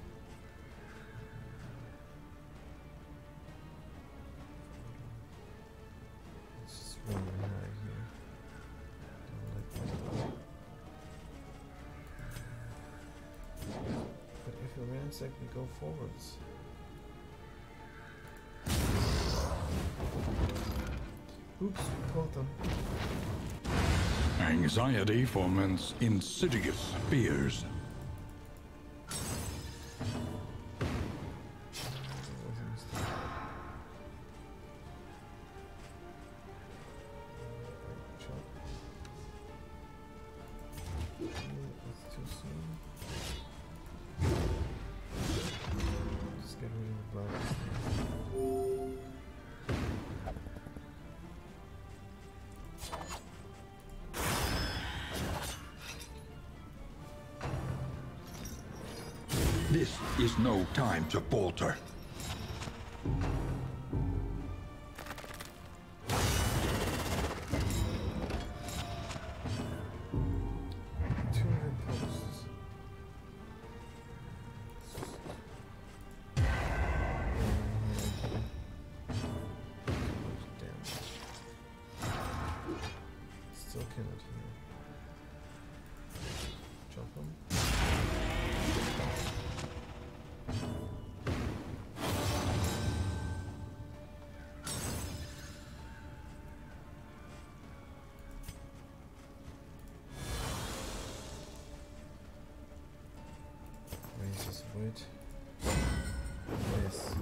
Let's just run right here. Don't let that go. But if you ransack, we go forwards. Oops, we caught them. Anxiety foments insidious fears. That's too soon. Just get rid of the virus. This is no time to falter. Two riposts. Damage. Still cannot heal. Chop him. Raise his weight. Yes.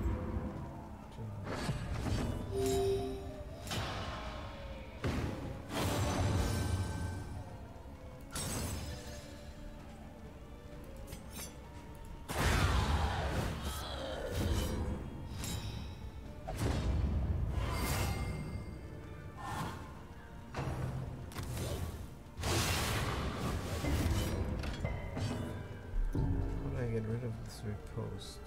How do I get rid of this riposte?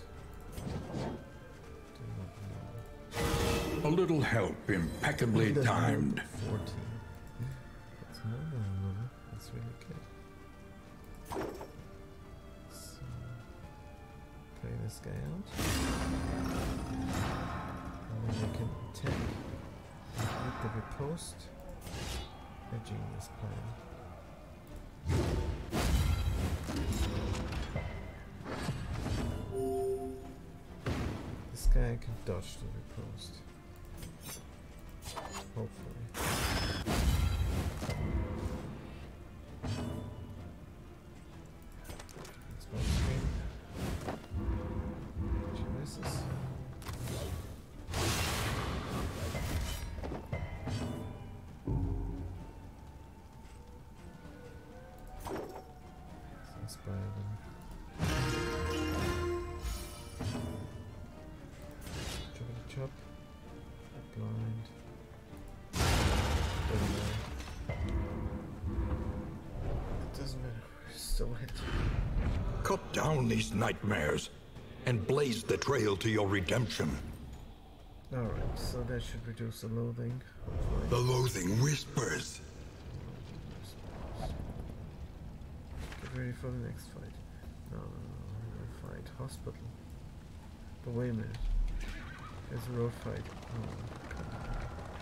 Do not know. A little help impeccably timed. fourteen. That's more than a little. That's really good. So, play this guy out. And then I can attack with the riposte. A genius plan. This guy can dodge the riposte. Hopefully. Smoke screen. She misses. Inspire them. Choppity chop. Blind. Doesn't matter. It doesn't matter. We're still hit. Cut down these nightmares and blaze the trail to your redemption. Alright, so that should reduce the loathing. Hopefully. The loathing whispers. Get ready for the next fight. No, no, no, we'll fight hospital. But wait a minute. There's a road fight. Oh, come on.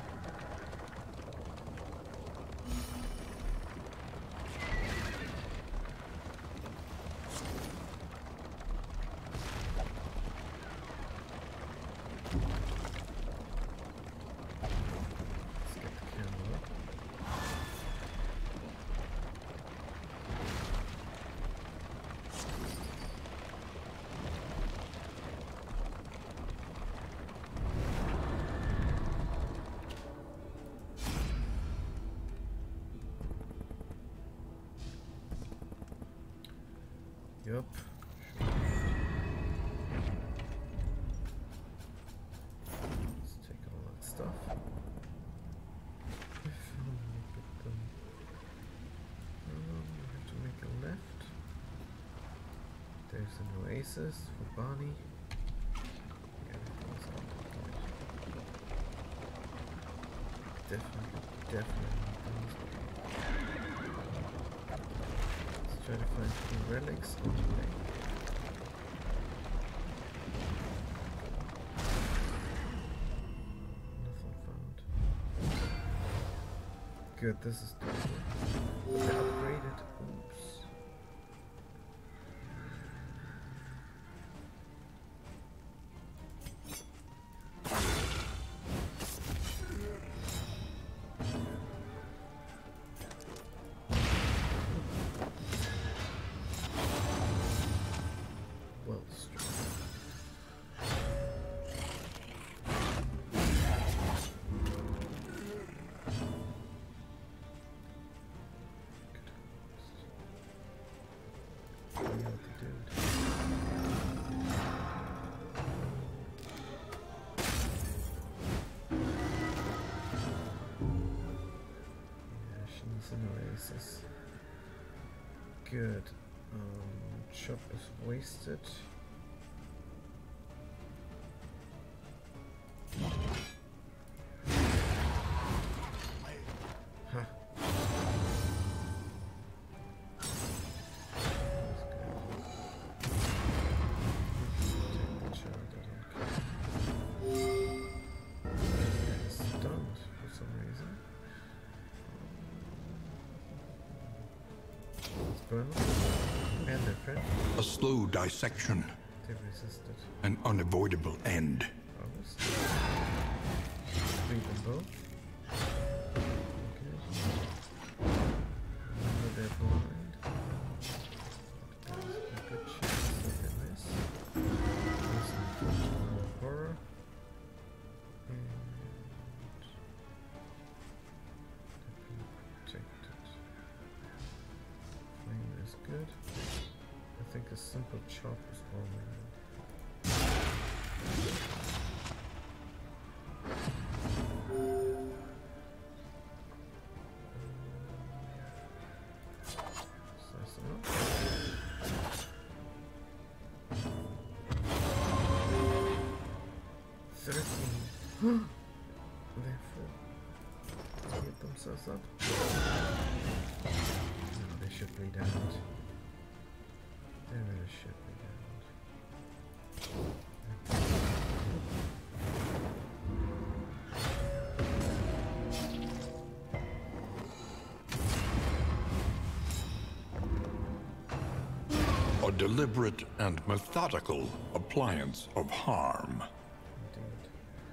Yup. Let's take all that stuff. If only put them. Um, we have to make a left. There's an oasis for Bonnie. Everything's got to be right. Definitely, definitely. Try to find some relics on the way. Nothing found. Good, this is doable. They upgraded. Oops. Good. Um, chop is wasted. Huh. That's good. Take the child, I don't care. It's stunned for some reason. Burn them. And their friend. A slow dissection. They resisted. An unavoidable end. August. Read them both. Okay. Remember they're blind. There's a good chance that they miss. There's some more horror. And they've been protected. Flame is good. I think a simple chop is all we need. Slice them up. Thirteen. Therefore, let's get themselves up. No, they should bleed out. They really should bleed out. A deliberate and methodical appliance of harm. Indeed.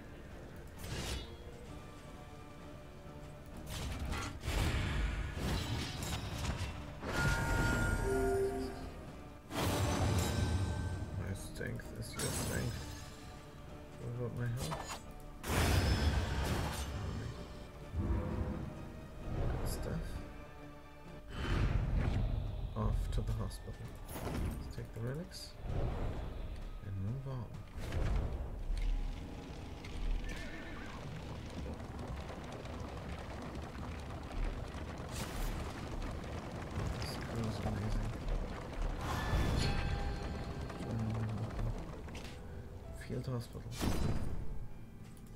My strength is your strength. What about my health? Good stuff. Off to the hospital. Let's take the relics and move on. This crew is amazing. Um, field hospital.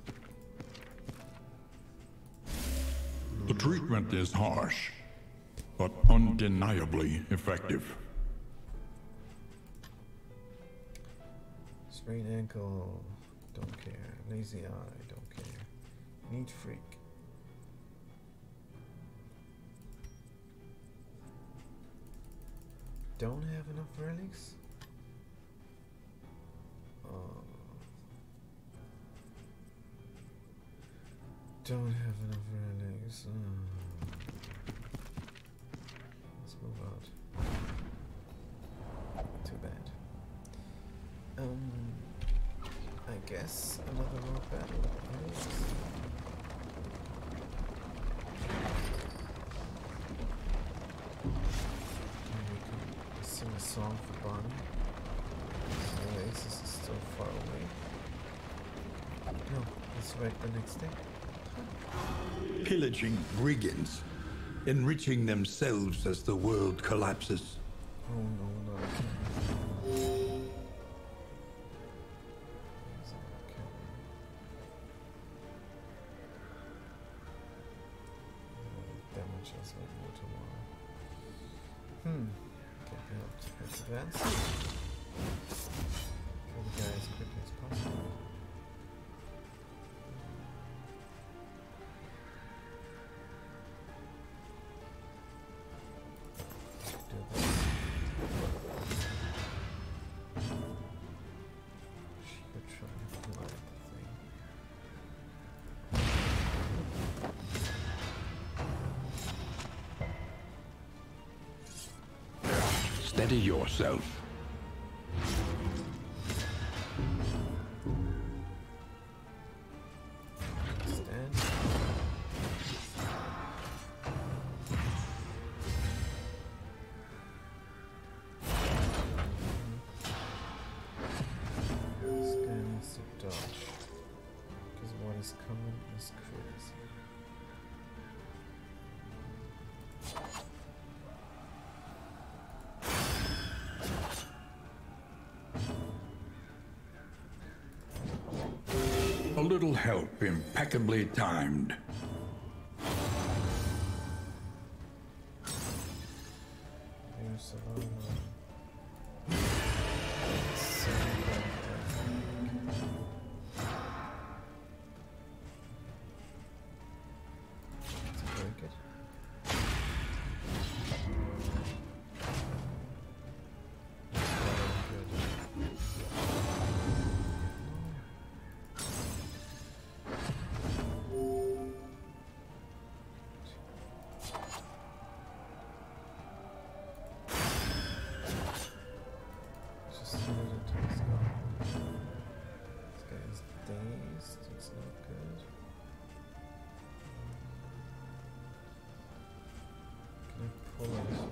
The treatment is harsh, but undeniably effective. Sprained ankle, don't care. Lazy eye, don't care. Neat freak. Don't have enough relics? Oh. Don't have enough relics. Oh. Let's move out. Too bad. Um, I guess another road battle it is. Sing a song for Bonnie. Oasis is still far away. No, it's right the next day. Pillaging brigands, enriching themselves as the world collapses. Oh no, not again. Damage us like more tomorrow. Hmm. Let's advance. Kill the guy as quickly as possible. Do this. She could try to light the thing. Steady yourself. Stand. This guy needs to dodge. Because what is coming is crazy. A little help impeccably timed. There's a lot of sand back there. Let's break it. Just send it into the sky. This guy is dazed. It's not good. Can I pull it?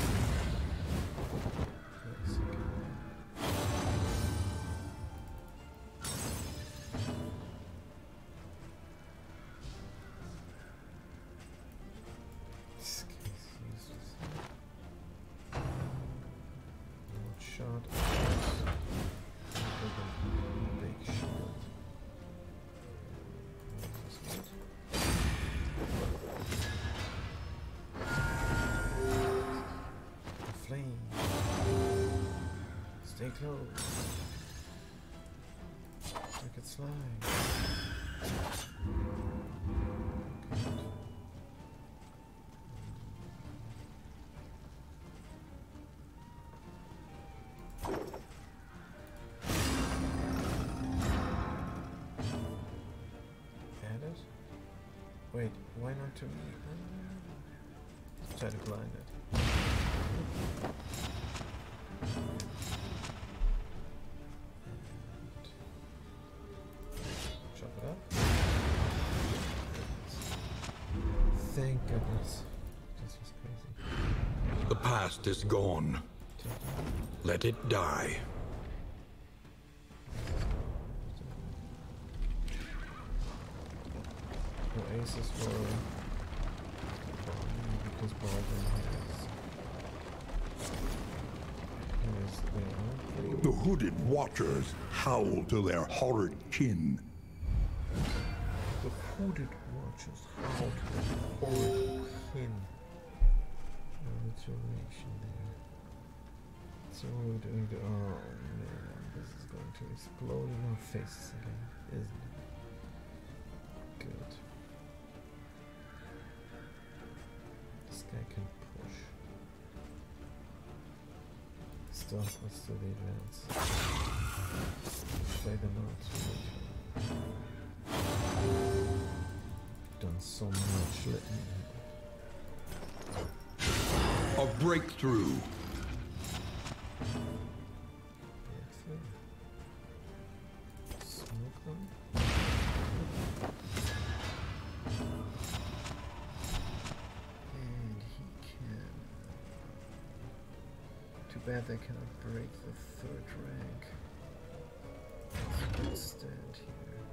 Yes, I can. This guy's useless. One shot. With a big shield. This is good. The flame. Stay close. Make it slide. Good. Add it? Wait, why not to me? Let's try to blind it. And chop it up. Thank goodness. This was crazy. The past is gone. Let it die. No aces for because Baldwin has. Here's the The hooded watchers howl to their horrid kin. The hooded watchers how to the horrid kin. Oh, it's relation there. So we're doing the, oh man, this is going to explode in our faces again, isn't it? Good. This guy can push. Still, let's do the advance. Play them out. Done so much litany. A breakthrough. Breakthrough. Smoke them. And he can. Too bad they cannot break the third rank. Let's stand here.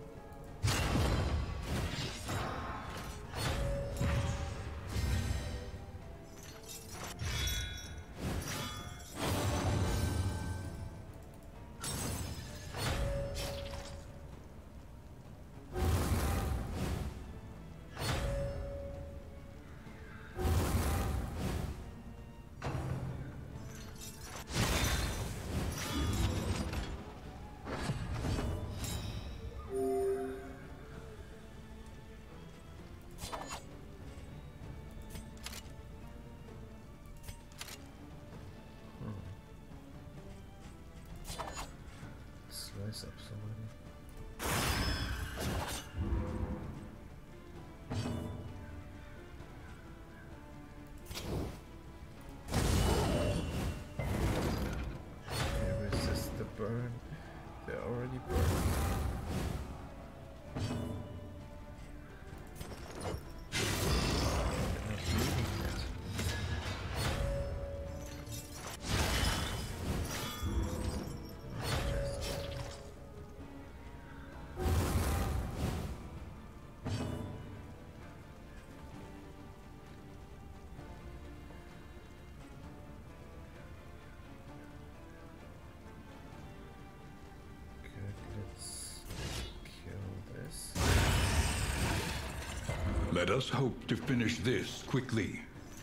Slice up somebody. They resist the burn. They're already burned. They're not bleeding yet. Let us hope to finish this quickly.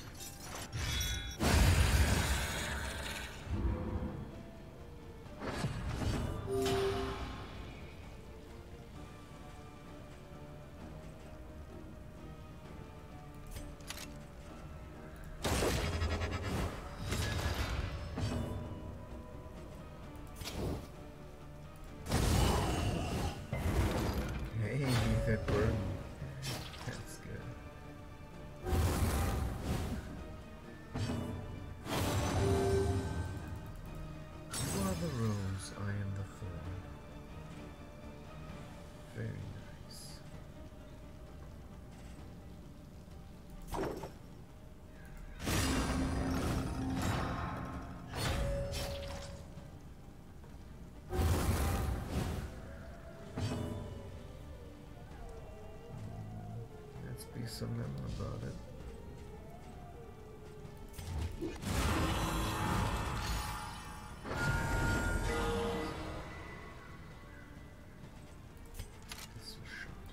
Hey, that burn. That's good. You are the rose, I am the thorn. Very nice. Let's be solemn about it. This was shot.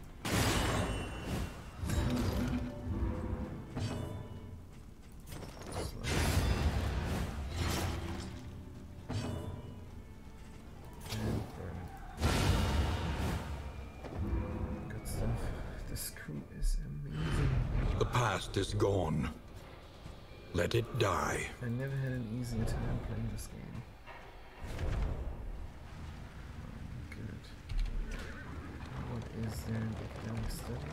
Slice. And burn. Good stuff. This crew is amazing. The past is gone. Let it die. I never had an easier time playing this game. Um, good. What is there in academic study?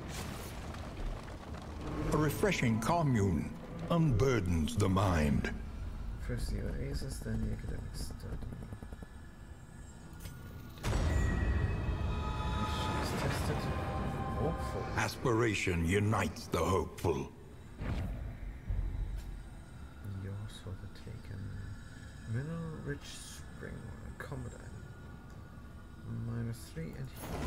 A refreshing commune unburdens the mind. First the Oasis, then the academic study. Missions tested. Hopeful. Aspiration unites the hopeful. Yours for the taken. Mineral rich spring water. Commodine. Minus three and heat.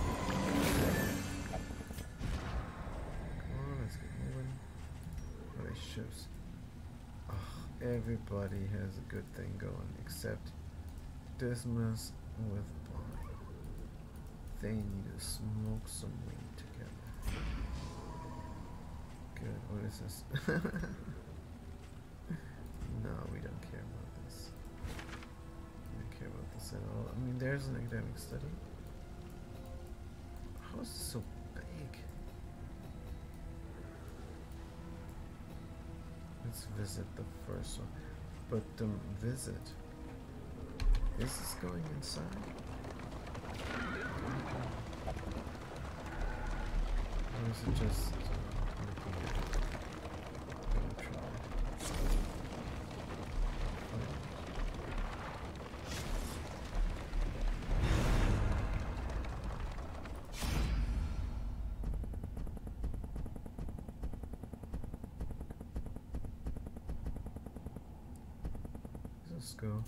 Come on, let's get moving. Relationships. Oh, everybody has a good thing going except Dismas with Bonnie. They need to smoke some weed together. What is this? No, we don't care about this. We don't care about this at all. I mean, there's an academic study. How is this so big? Let's visit the first one. But um, visit. Is this going inside? Or is it just uh, looking at it? Gonna try. Let's go.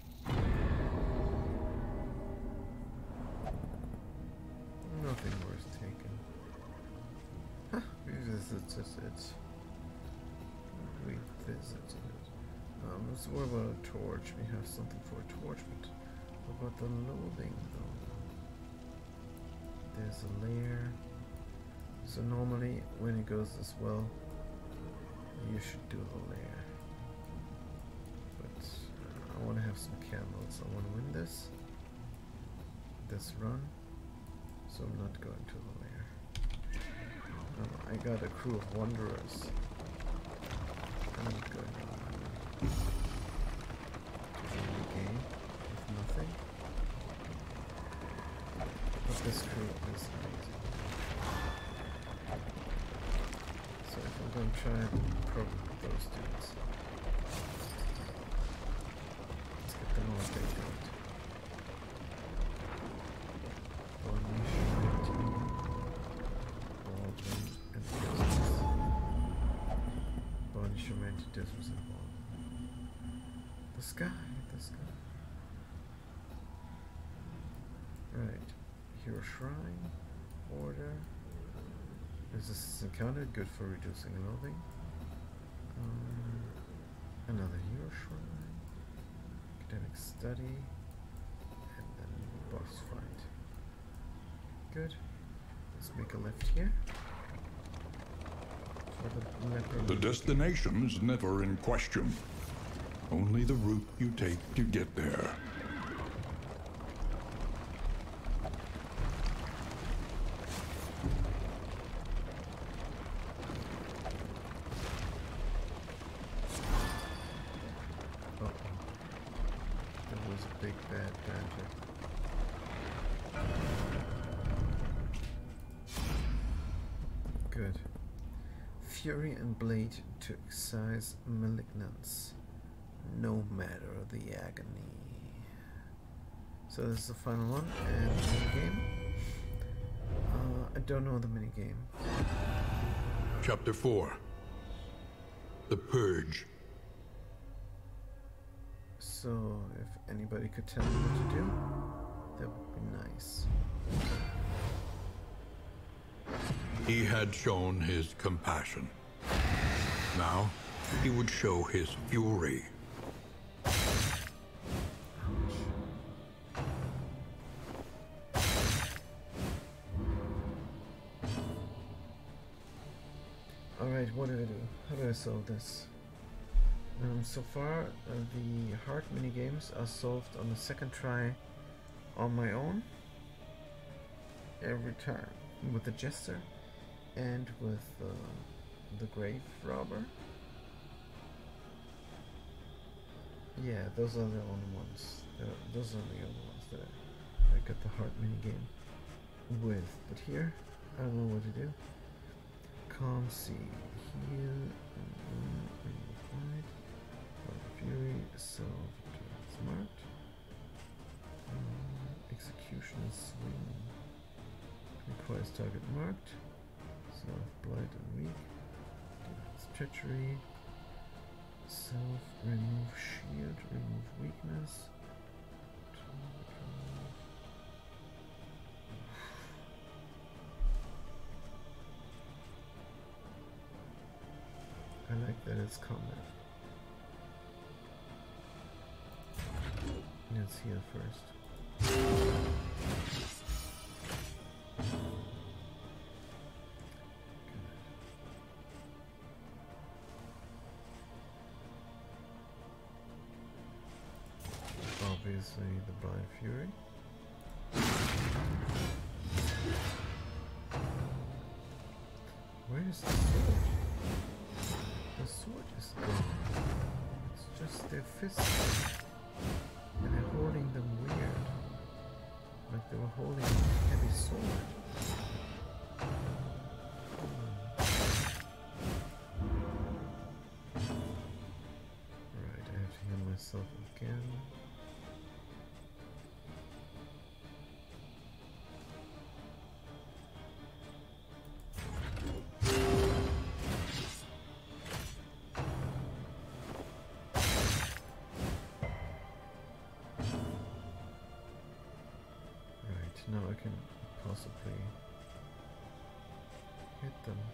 Nothing worth taking. Huh, we visited it. We visited it. Um, so what about a torch? We have something for a torch, but what about the loading though? There's a layer. So normally when it goes as well, you should do the layer. But uh, I want to have some camels. I want to win this. This run. So I'm not going to the lair. Oh, I got a crew of wanderers. I'm not going to the game with nothing. But this crew is amazing. So if I'm going to try and probe those dudes, let's get them all baked out. Dism's involved. The sky, the sky. Right. Hero Shrine. Order. Is this encounter good for reducing loathing? Um, another Hero Shrine. Academic study. And then boss fight. Good. Let's make a left here. The destination is never in question. Only the route you take to get there. Uh-oh. There was a big bad badger. Good. Fury and Blade to excise malignance, no matter the agony. So this is the final one, and minigame. Uh, I don't know the minigame. Chapter four. The Purge. So if anybody could tell me what to do, that would be nice. He had shown his compassion. Now, he would show his fury. Alright, what do I do? How do I solve this? Um, so far, uh, the hard minigames are solved on the second try on my own. Every time. With the Jester. And with uh, the Grave Robber. Yeah, those are the only ones. Uh, those are the only ones that I, I got the heart minigame with. But here, I don't know what to do. Calm Sea, heal, remove Fury, self, smart. Um, execution swing. Requires target marked. Self, blight and weak. Defense, treachery. Self, remove shield, remove weakness. I like that it's combat. Let's heal first. obviously the Blind Fury. Where is the sword? The sword is gone. It's just their fists. And they're holding them weird. Like they were holding a heavy sword. Right, I have to heal myself again. Now I can possibly hit them.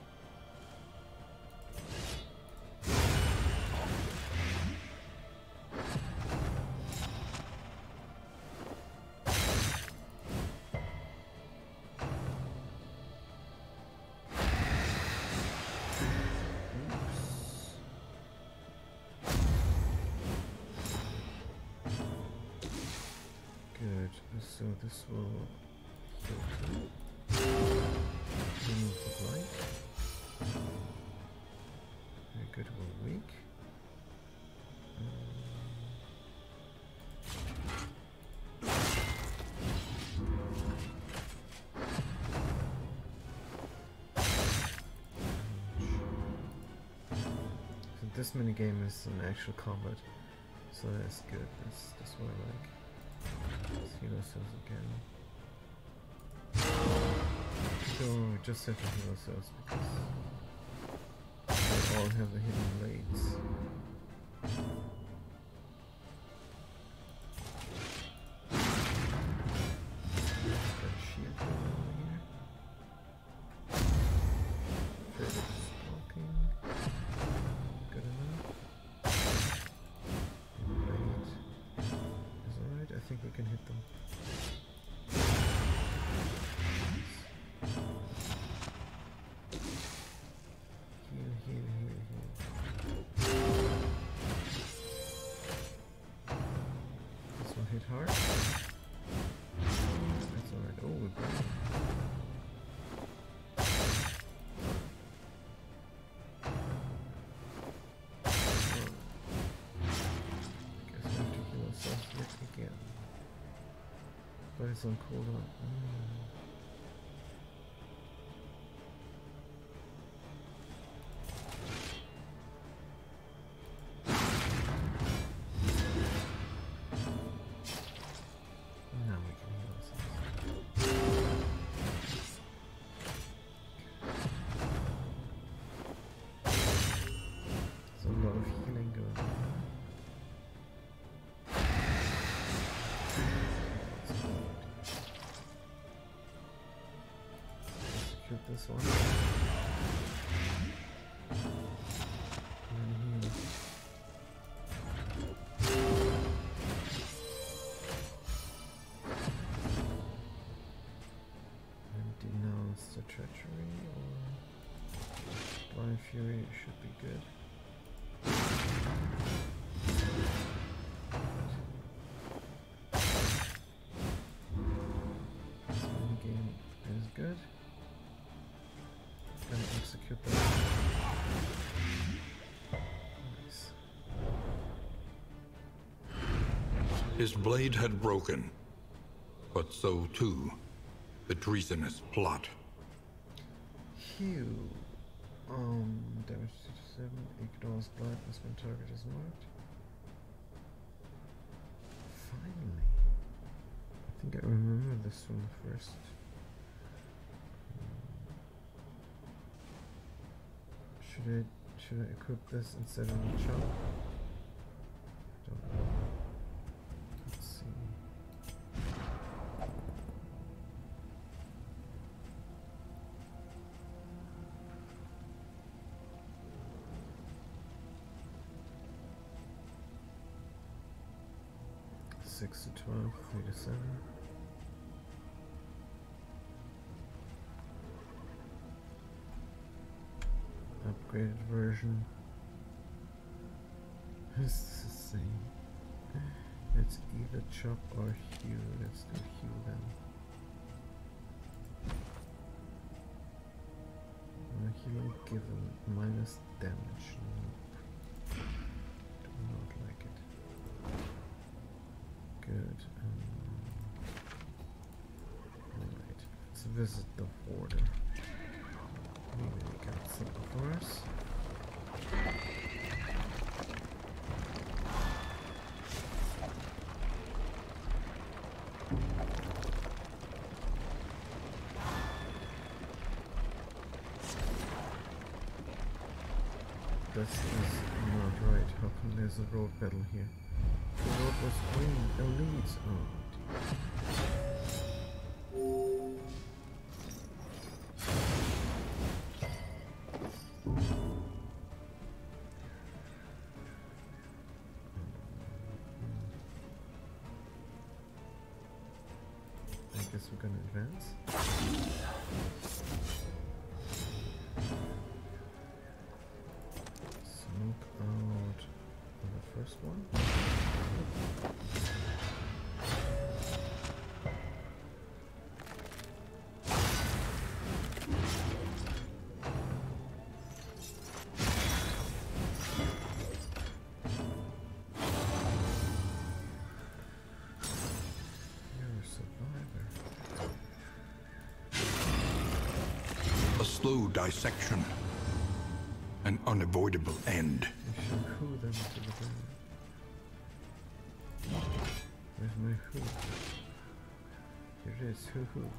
Good, so this will remove the blight. Very good, we're weak. Um, so this minigame is an actual combat, so that's good. That's that's what I like. Let's heal ourselves again. So we just have to heal ourselves because they all have the hidden blades. Got a shield going over here. Further smoking. Good enough. Blade is alright, I think we can hit them. Hit hard. That's alright. Oh, we're bleeding. Oh. Guess we have to heal ourselves yet again. But it's on cooldown. Mm. This one. And here. And denounce the treachery, or Blind Fury should be good. This minigame is good. Gonna execute that. Nice. His blade had broken, but so too the treasonous plot. Hugh. Um, damage fifty-seven, ignores blindness when target is marked. Finally. I think I remember this from the first. Should I, should I equip this instead of the chop? Don't know. Let's see. Six to twelve, three to seven. Upgraded version. It's the same. It It's either chop or heal. Let's do heal then. Uh, healing given minus damage. Nope. Do not like it. Good. Um, Alright, let's visit the Hoarder. Maybe we got something for us. This is not right. How come there's a road battle here? The road was green. Elites. Oh dear. I guess we're gonna advance. Smoke out on the first one. You're a survivor. A slow dissection. An unavoidable end. We shall hoo them to the ground. Where's my hoo? Here it is, hoo hoo.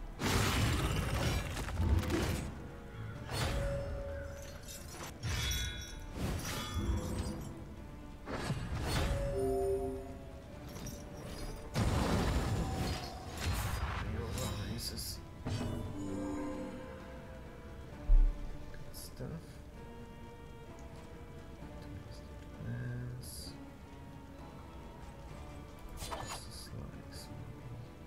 Rises. Good stuff. Mass. Just a slice, maybe.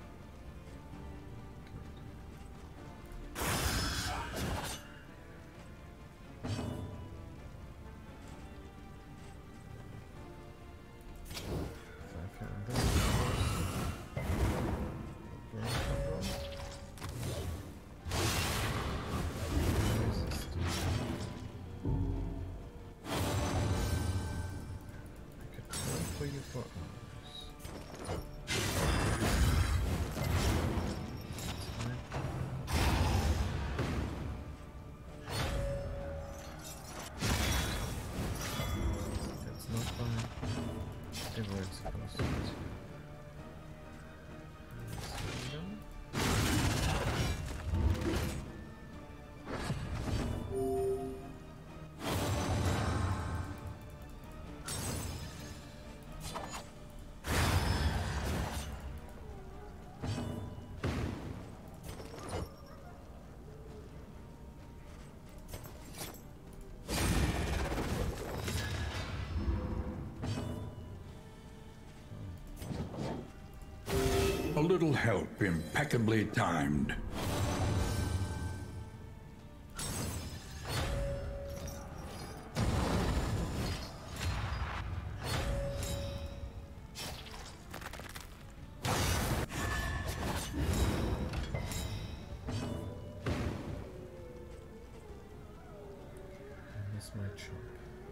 Good. If I found that, burn combo. Resistance. I could wait for you for hours. That's not fine. They weren't supposed to be. Let's see them. A little help impeccably timed. I miss my chop.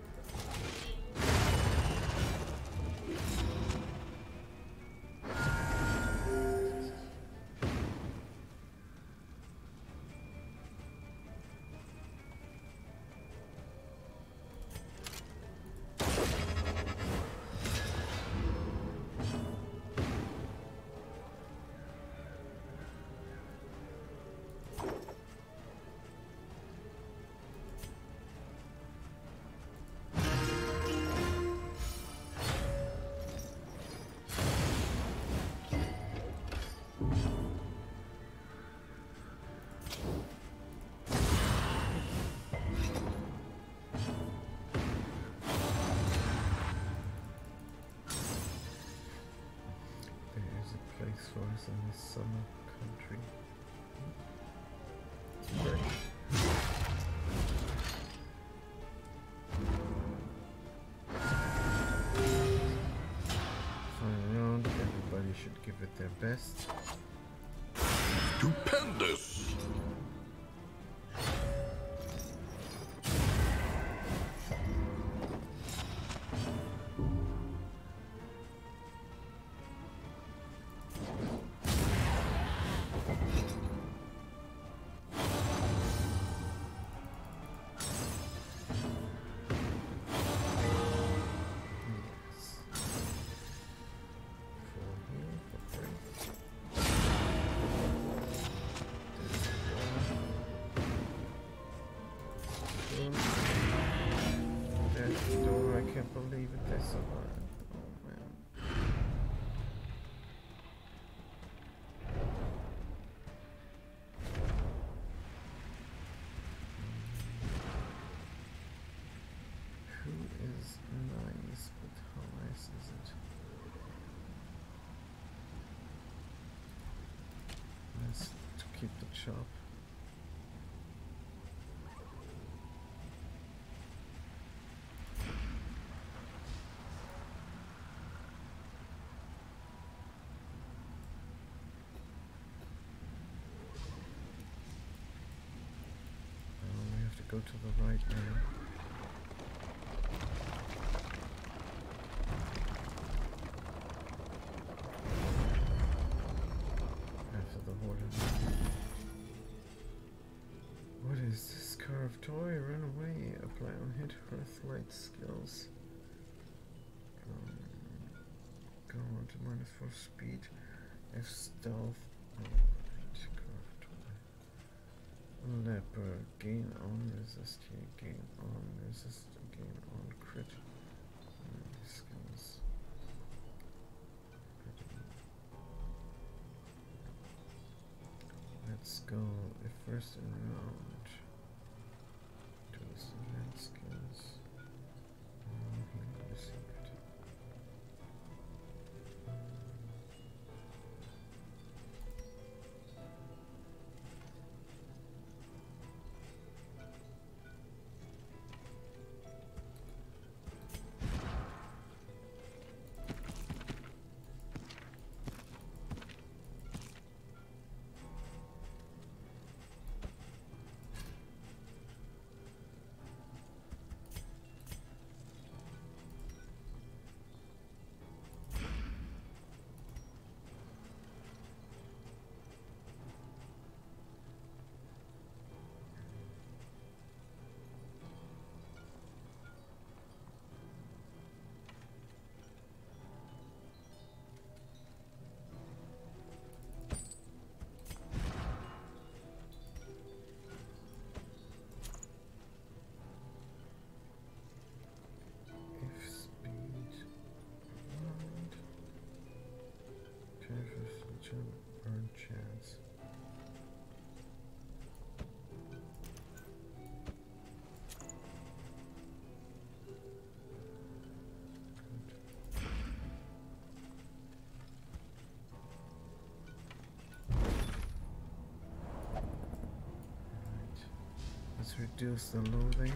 Place for us in the summer country. Right. Flying around, get best. Stupendous! Keep the chop. Um, we have to go to the right now. After the water. What is this carved toy? Run away. Apply on hit Earthlight skills. Um, go on to minus four speed. F stealth. Alright, carved toy. Leper. Gain on resist here. Gain on resist. Gain on crit. Uh, skills. Let's go. If first in round. Do some hand skills. Uh, healing received. Burn chance. Right. Let's reduce the loading.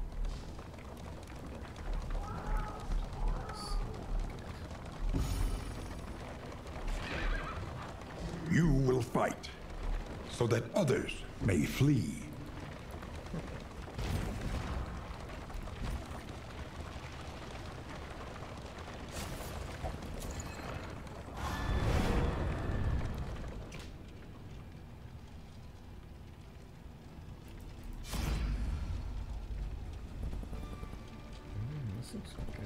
You will fight, so that others may flee. Mm, this looks good.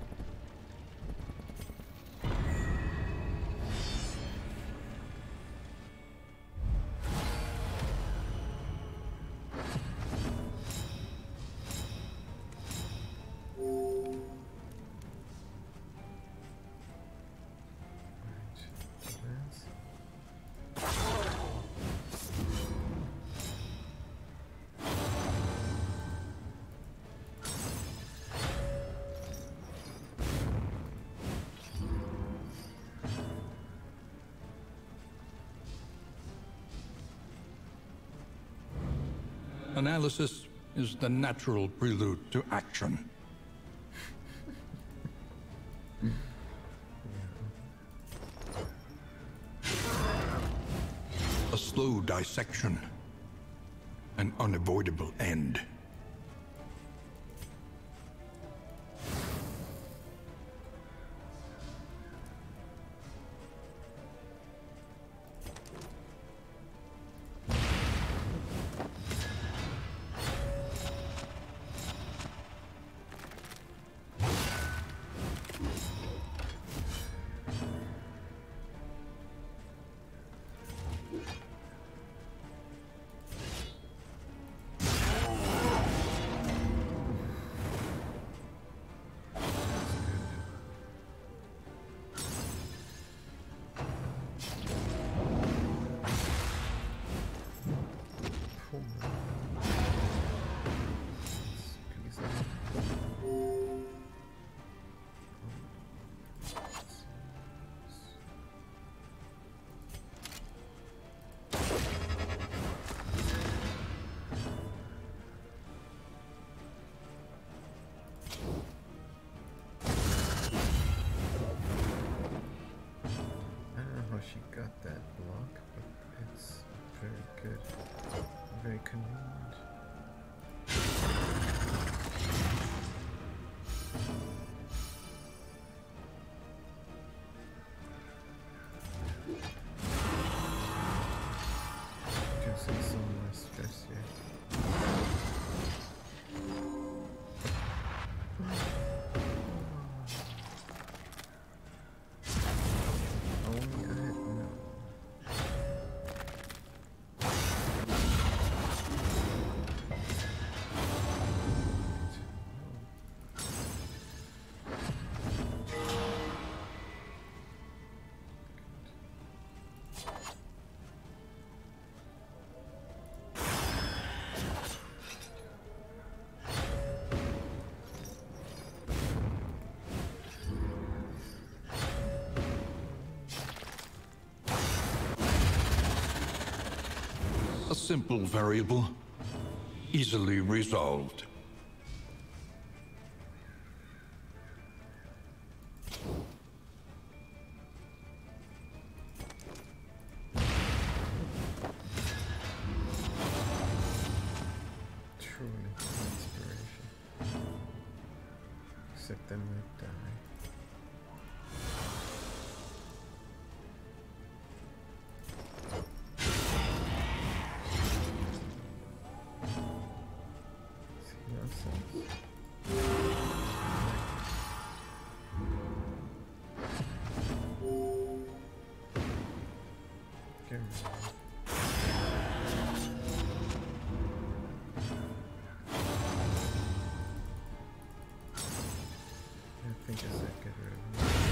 Analysis is the natural prelude to action. slow dissection, an unavoidable end. She got that block, but it's very good, very convenient. You can see some less stress here. A simple variable, easily resolved. Truly inspiration. Except then we die. I think it's that good rid of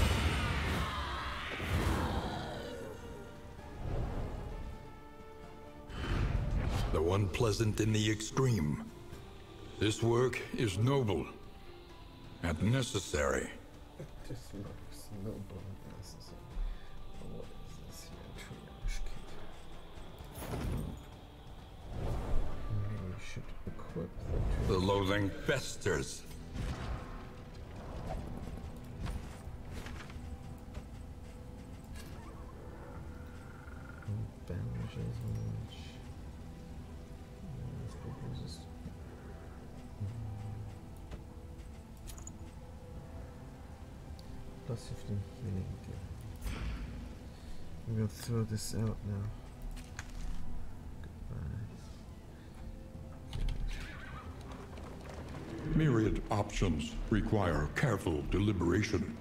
him. Though unpleasant in the extreme, this work is noble and necessary. This looks noble and necessary. What is this here? Triage kit. Maybe we should equip the The loathing festers. bandages which just plus fifteen healing. I'm gonna throw this out now. Goodbye. Myriad options require careful deliberation.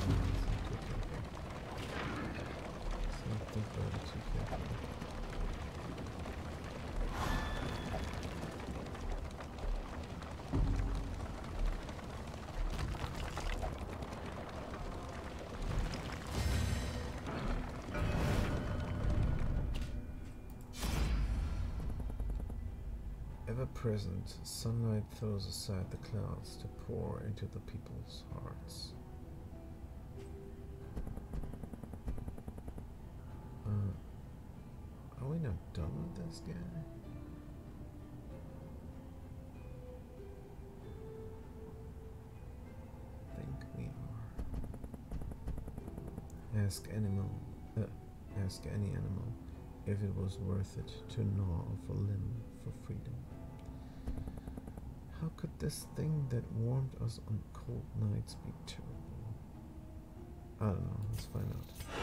Ever-present, sunlight throws aside the clouds to pour into the people's hearts. Uh, are we not done with this guy? I think we are. Ask animal. Uh, ask any animal. if it was worth it to gnaw off a limb for freedom. How could this thing that warmed us on cold nights be terrible? I don't know, let's find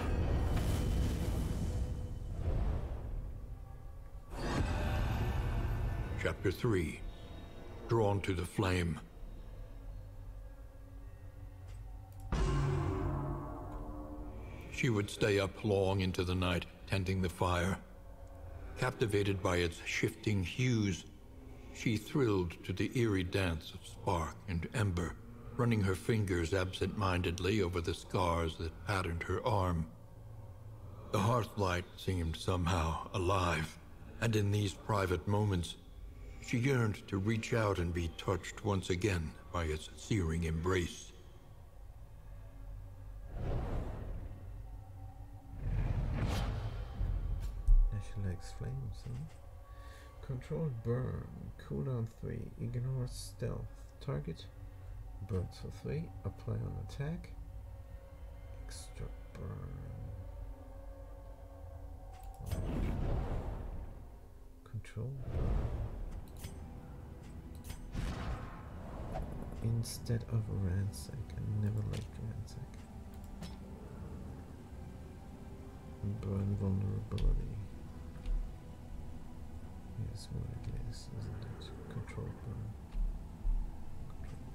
out. Chapter three. Drawn to the Flame. She would stay up long into the night, tending the fire. Captivated by its shifting hues, she thrilled to the eerie dance of spark and ember, running her fingers absent-mindedly over the scars that patterned her arm. The hearthlight seemed somehow alive, and in these private moments, she yearned to reach out and be touched once again by its searing embrace. She likes flames, huh? Controlled burn, cooldown three, ignore stealth, target, burns for three, apply on attack, extra burn. Oh. Controlled burn. Instead of ransack, I never liked ransack. Burn vulnerability. Here's what it is, isn't it? Control burn. Control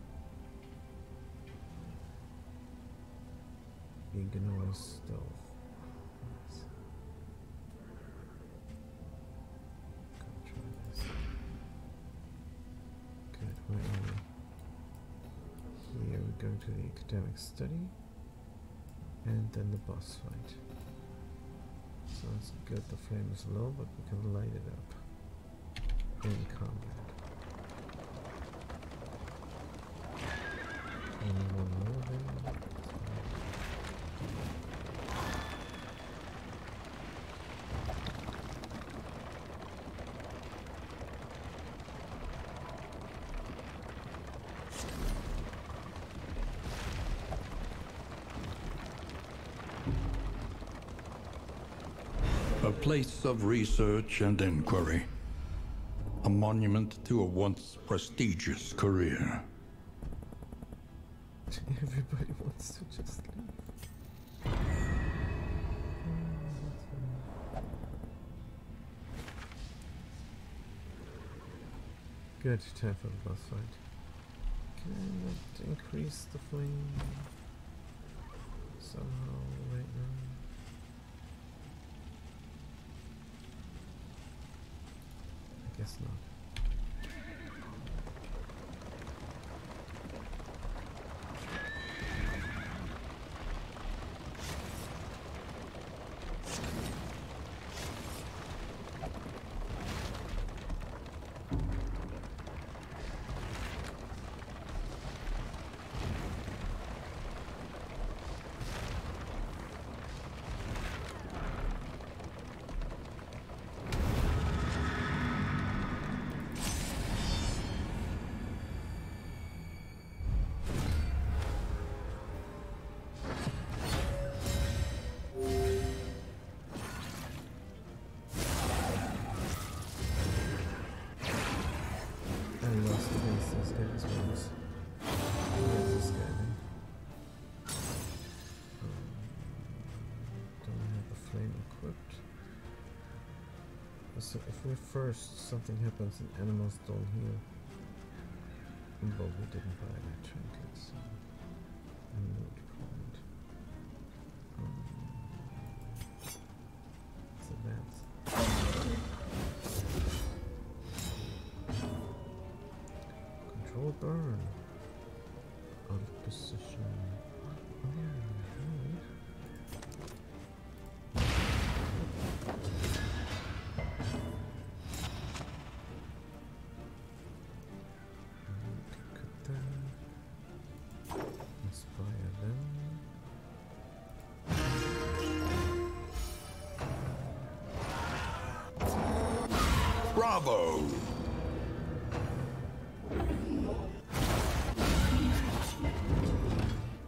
burn. Ignore stealth. Yes. Gonna try this. Good, where are we? Here we go to the academic study. And then the boss fight. Sounds good, the flame is low, but we can light it up in combat. Only one more there. A place of research and inquiry. A monument to a once prestigious career. Everybody wants to just leave. Good, time for the boss fight. Can I not increase the flame somehow right now? I guess not. So if we first something happens and animals don't heal, but we didn't buy that trinket, so I'm not point. Um, let's advance. Control burn. Out of position. Oh, right. Bravo!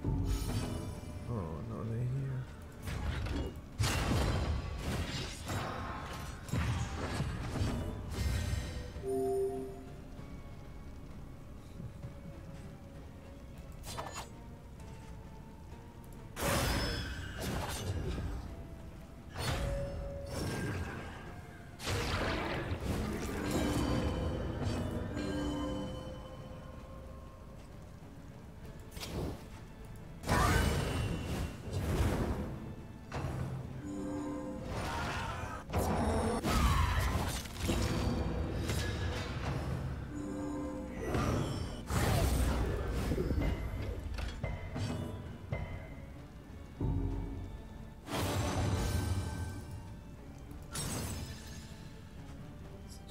Oh, no, they're here.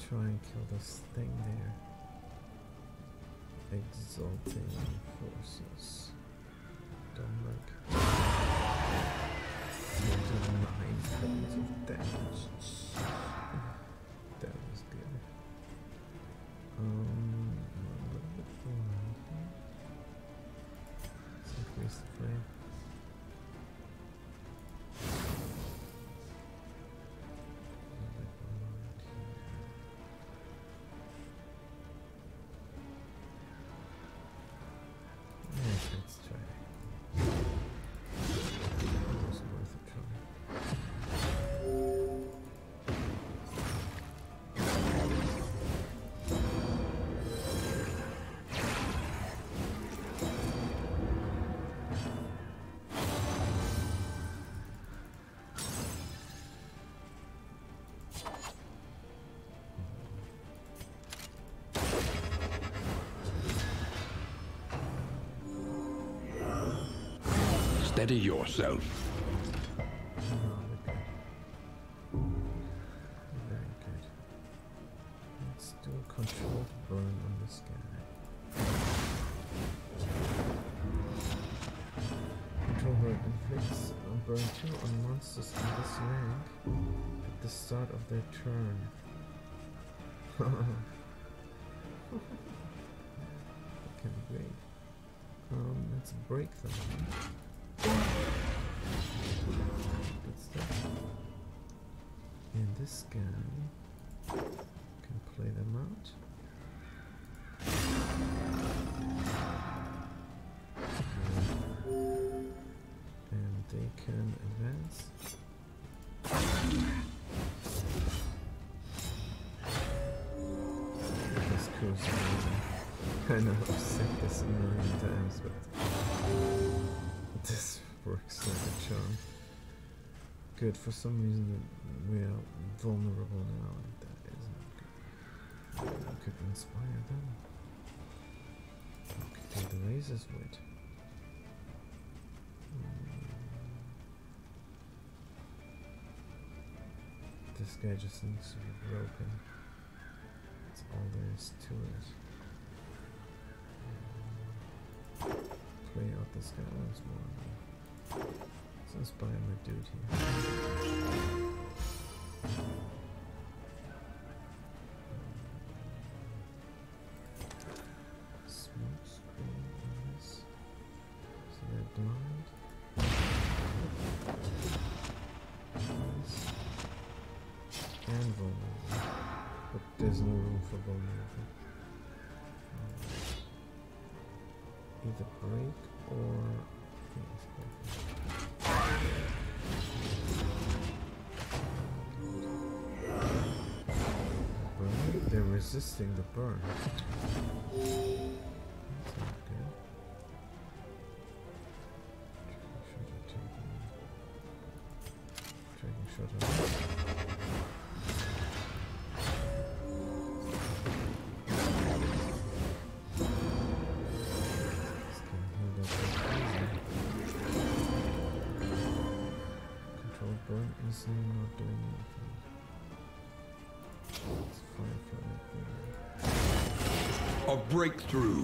try and kill this thing there. Exalting forces. Don't like thirty-nine points of damage. That was good. Um, a little bit more. Let's increase the flame. Steady yourself. Very good. Let's do a controlled burn on this guy. Control burn inflicts a burn two on monsters in this rank at the start of their turn. That can be great. Um, let's break them. Good stuff. And this guy can play them out. And they can advance. This goes amazing. I know I've said this a million times, but this works like a charm. Good, for some reason we are vulnerable now, and that is not good. I could inspire them. I could do the razor's wit. Hmm. This guy just needs to be broken. That's all there is to it. Play out this guy once more. Let's inspire my dude here. Smoke screen on this. So they're blind. This. And vulnerable. But there's no room for vulnerable. Either break or yes, burn. They're resisting the burn. That's not good. Tracking shot on this. Burn instantly not doing anything. Let's firefly A breakthrough.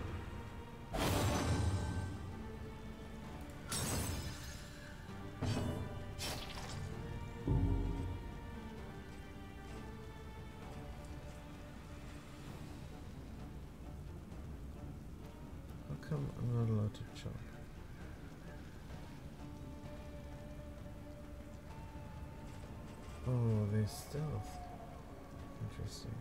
How come I'm not allowed to chop? Oh, they stealth. Interesting.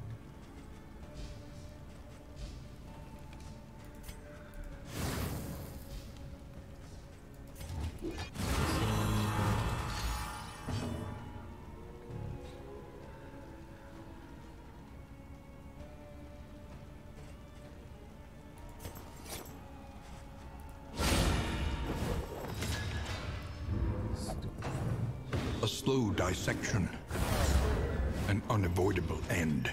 A slow dissection. An unavoidable end.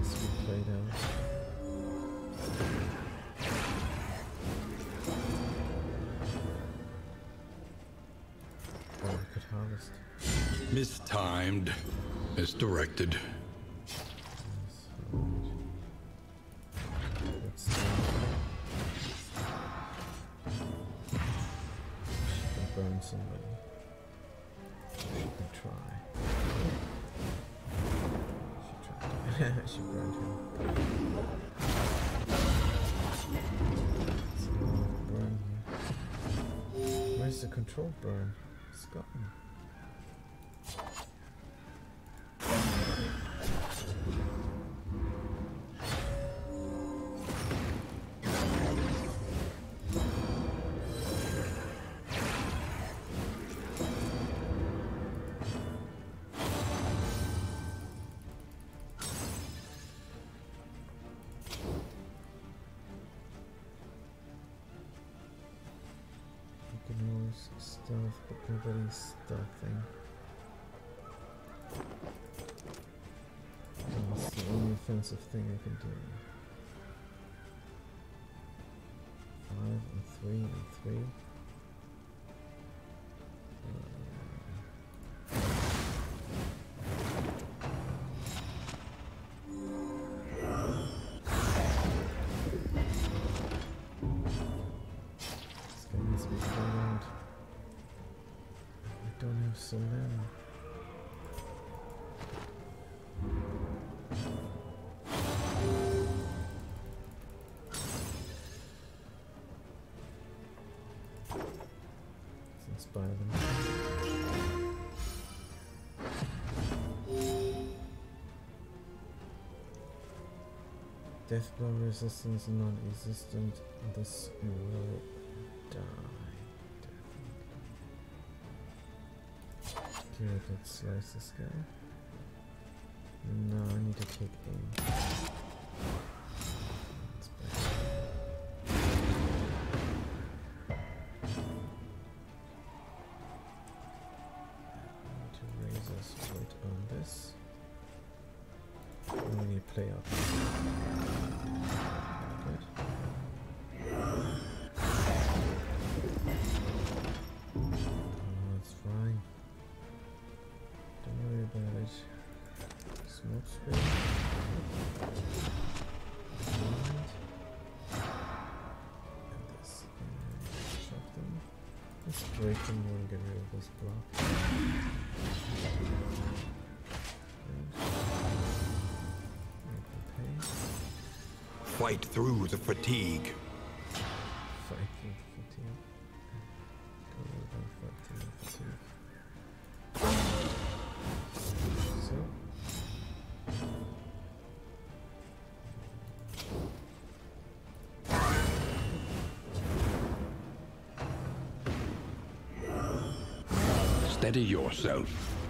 needs to be played out. Or we could harvest. Mistimed, misdirected. Let's uh, she can burn somebody. She can try. She tried. She burned him. It's a lot of burn here. Where's the control burn? It's gone. Stealth, but nobody's stealthing. That's the only offensive thing I can do. Five and three and three. This guy needs to be cleared out. Don't have Selene. Let's inspire them. Death blow resistance non-existent. This will die. Good, let's slice this guy. No, I need to take aim. That's better. I need to raise us right on this. And we need to play out. Good. Oh, that's fine. Don't worry about it. Smoke screen. And this. And shot them. Let's break them and get rid of this block. And Fight through the fatigue. fight through the fatigue. Don't worry about fight through the fatigue. So. Steady yourself.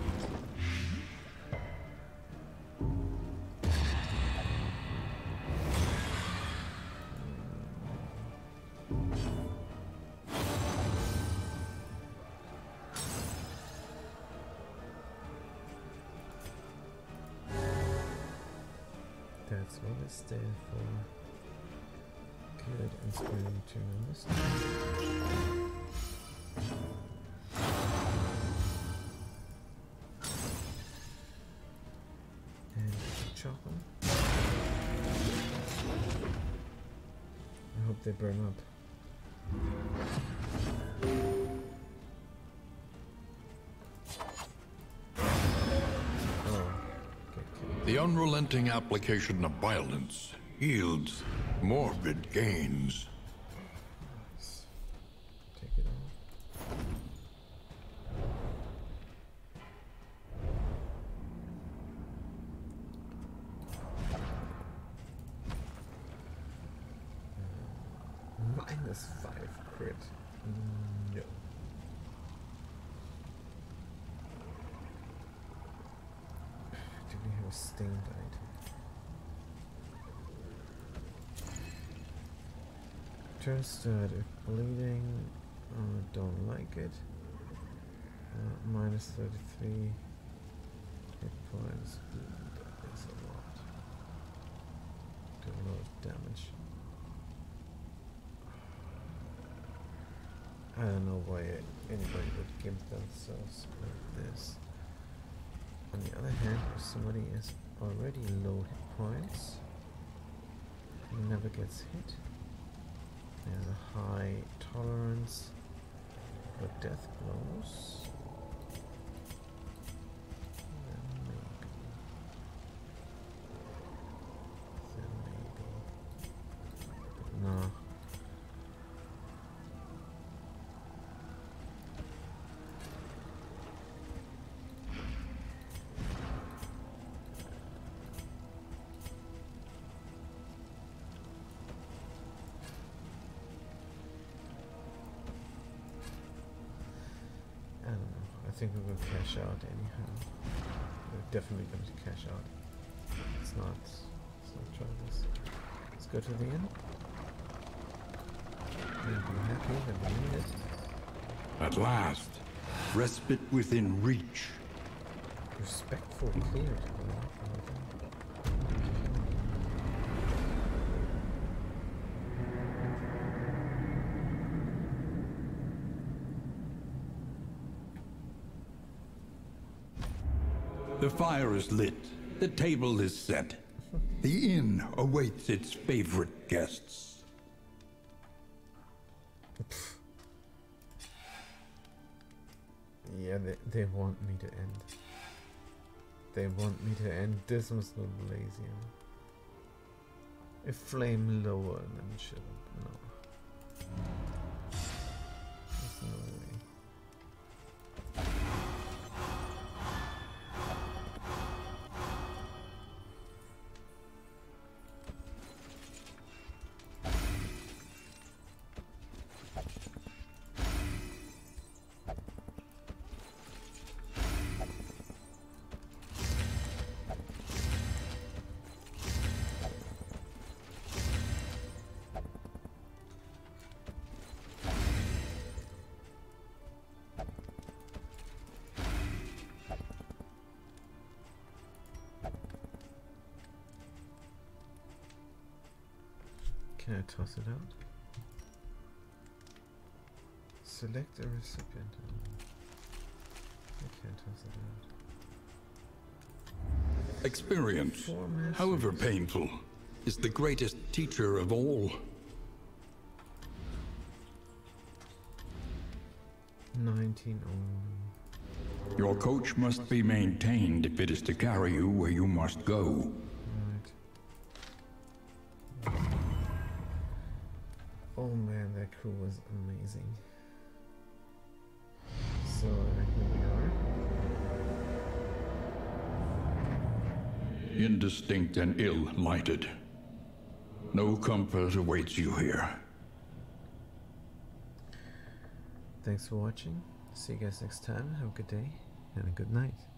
That's what it's there for. Good, inspiring turn on this time. And chop them. I hope they burn up. The unrelenting application of violence yields morbid gains. Let's take it off. Minus five crit. No. Do we have a stained item? Turn start. If bleeding, uh, don't like it. Uh, minus thirty-three hit points. Ooh, that is a lot. damage. I don't know why anybody would give themselves like this. On the other hand, if somebody is already low hit points and never gets hit, there's a high tolerance for death blows. Then maybe. Then maybe. But no. I think we will cash out anyhow. We're definitely going to cash out. Let's not, let's not try this. Let's go to the inn. We'll be happy that we need it. At last, respite within reach. Respectful cleared. The fire is lit. The table is set. The inn awaits its favorite guests. Yeah, they, they want me to end. They want me to end. This was not lazy. A flame lower than should have. No. There's no way. Can I toss it out? Select a recipient. I can't toss it out. Experience, however painful, is the greatest teacher of all. nineteen only. Your coach must be maintained if it is to carry you where you must go. Oh man, that crew was amazing. So here we are. Indistinct and ill-lighted. No comfort awaits you here. Thanks for watching. See you guys next time. Have a good day and a good night.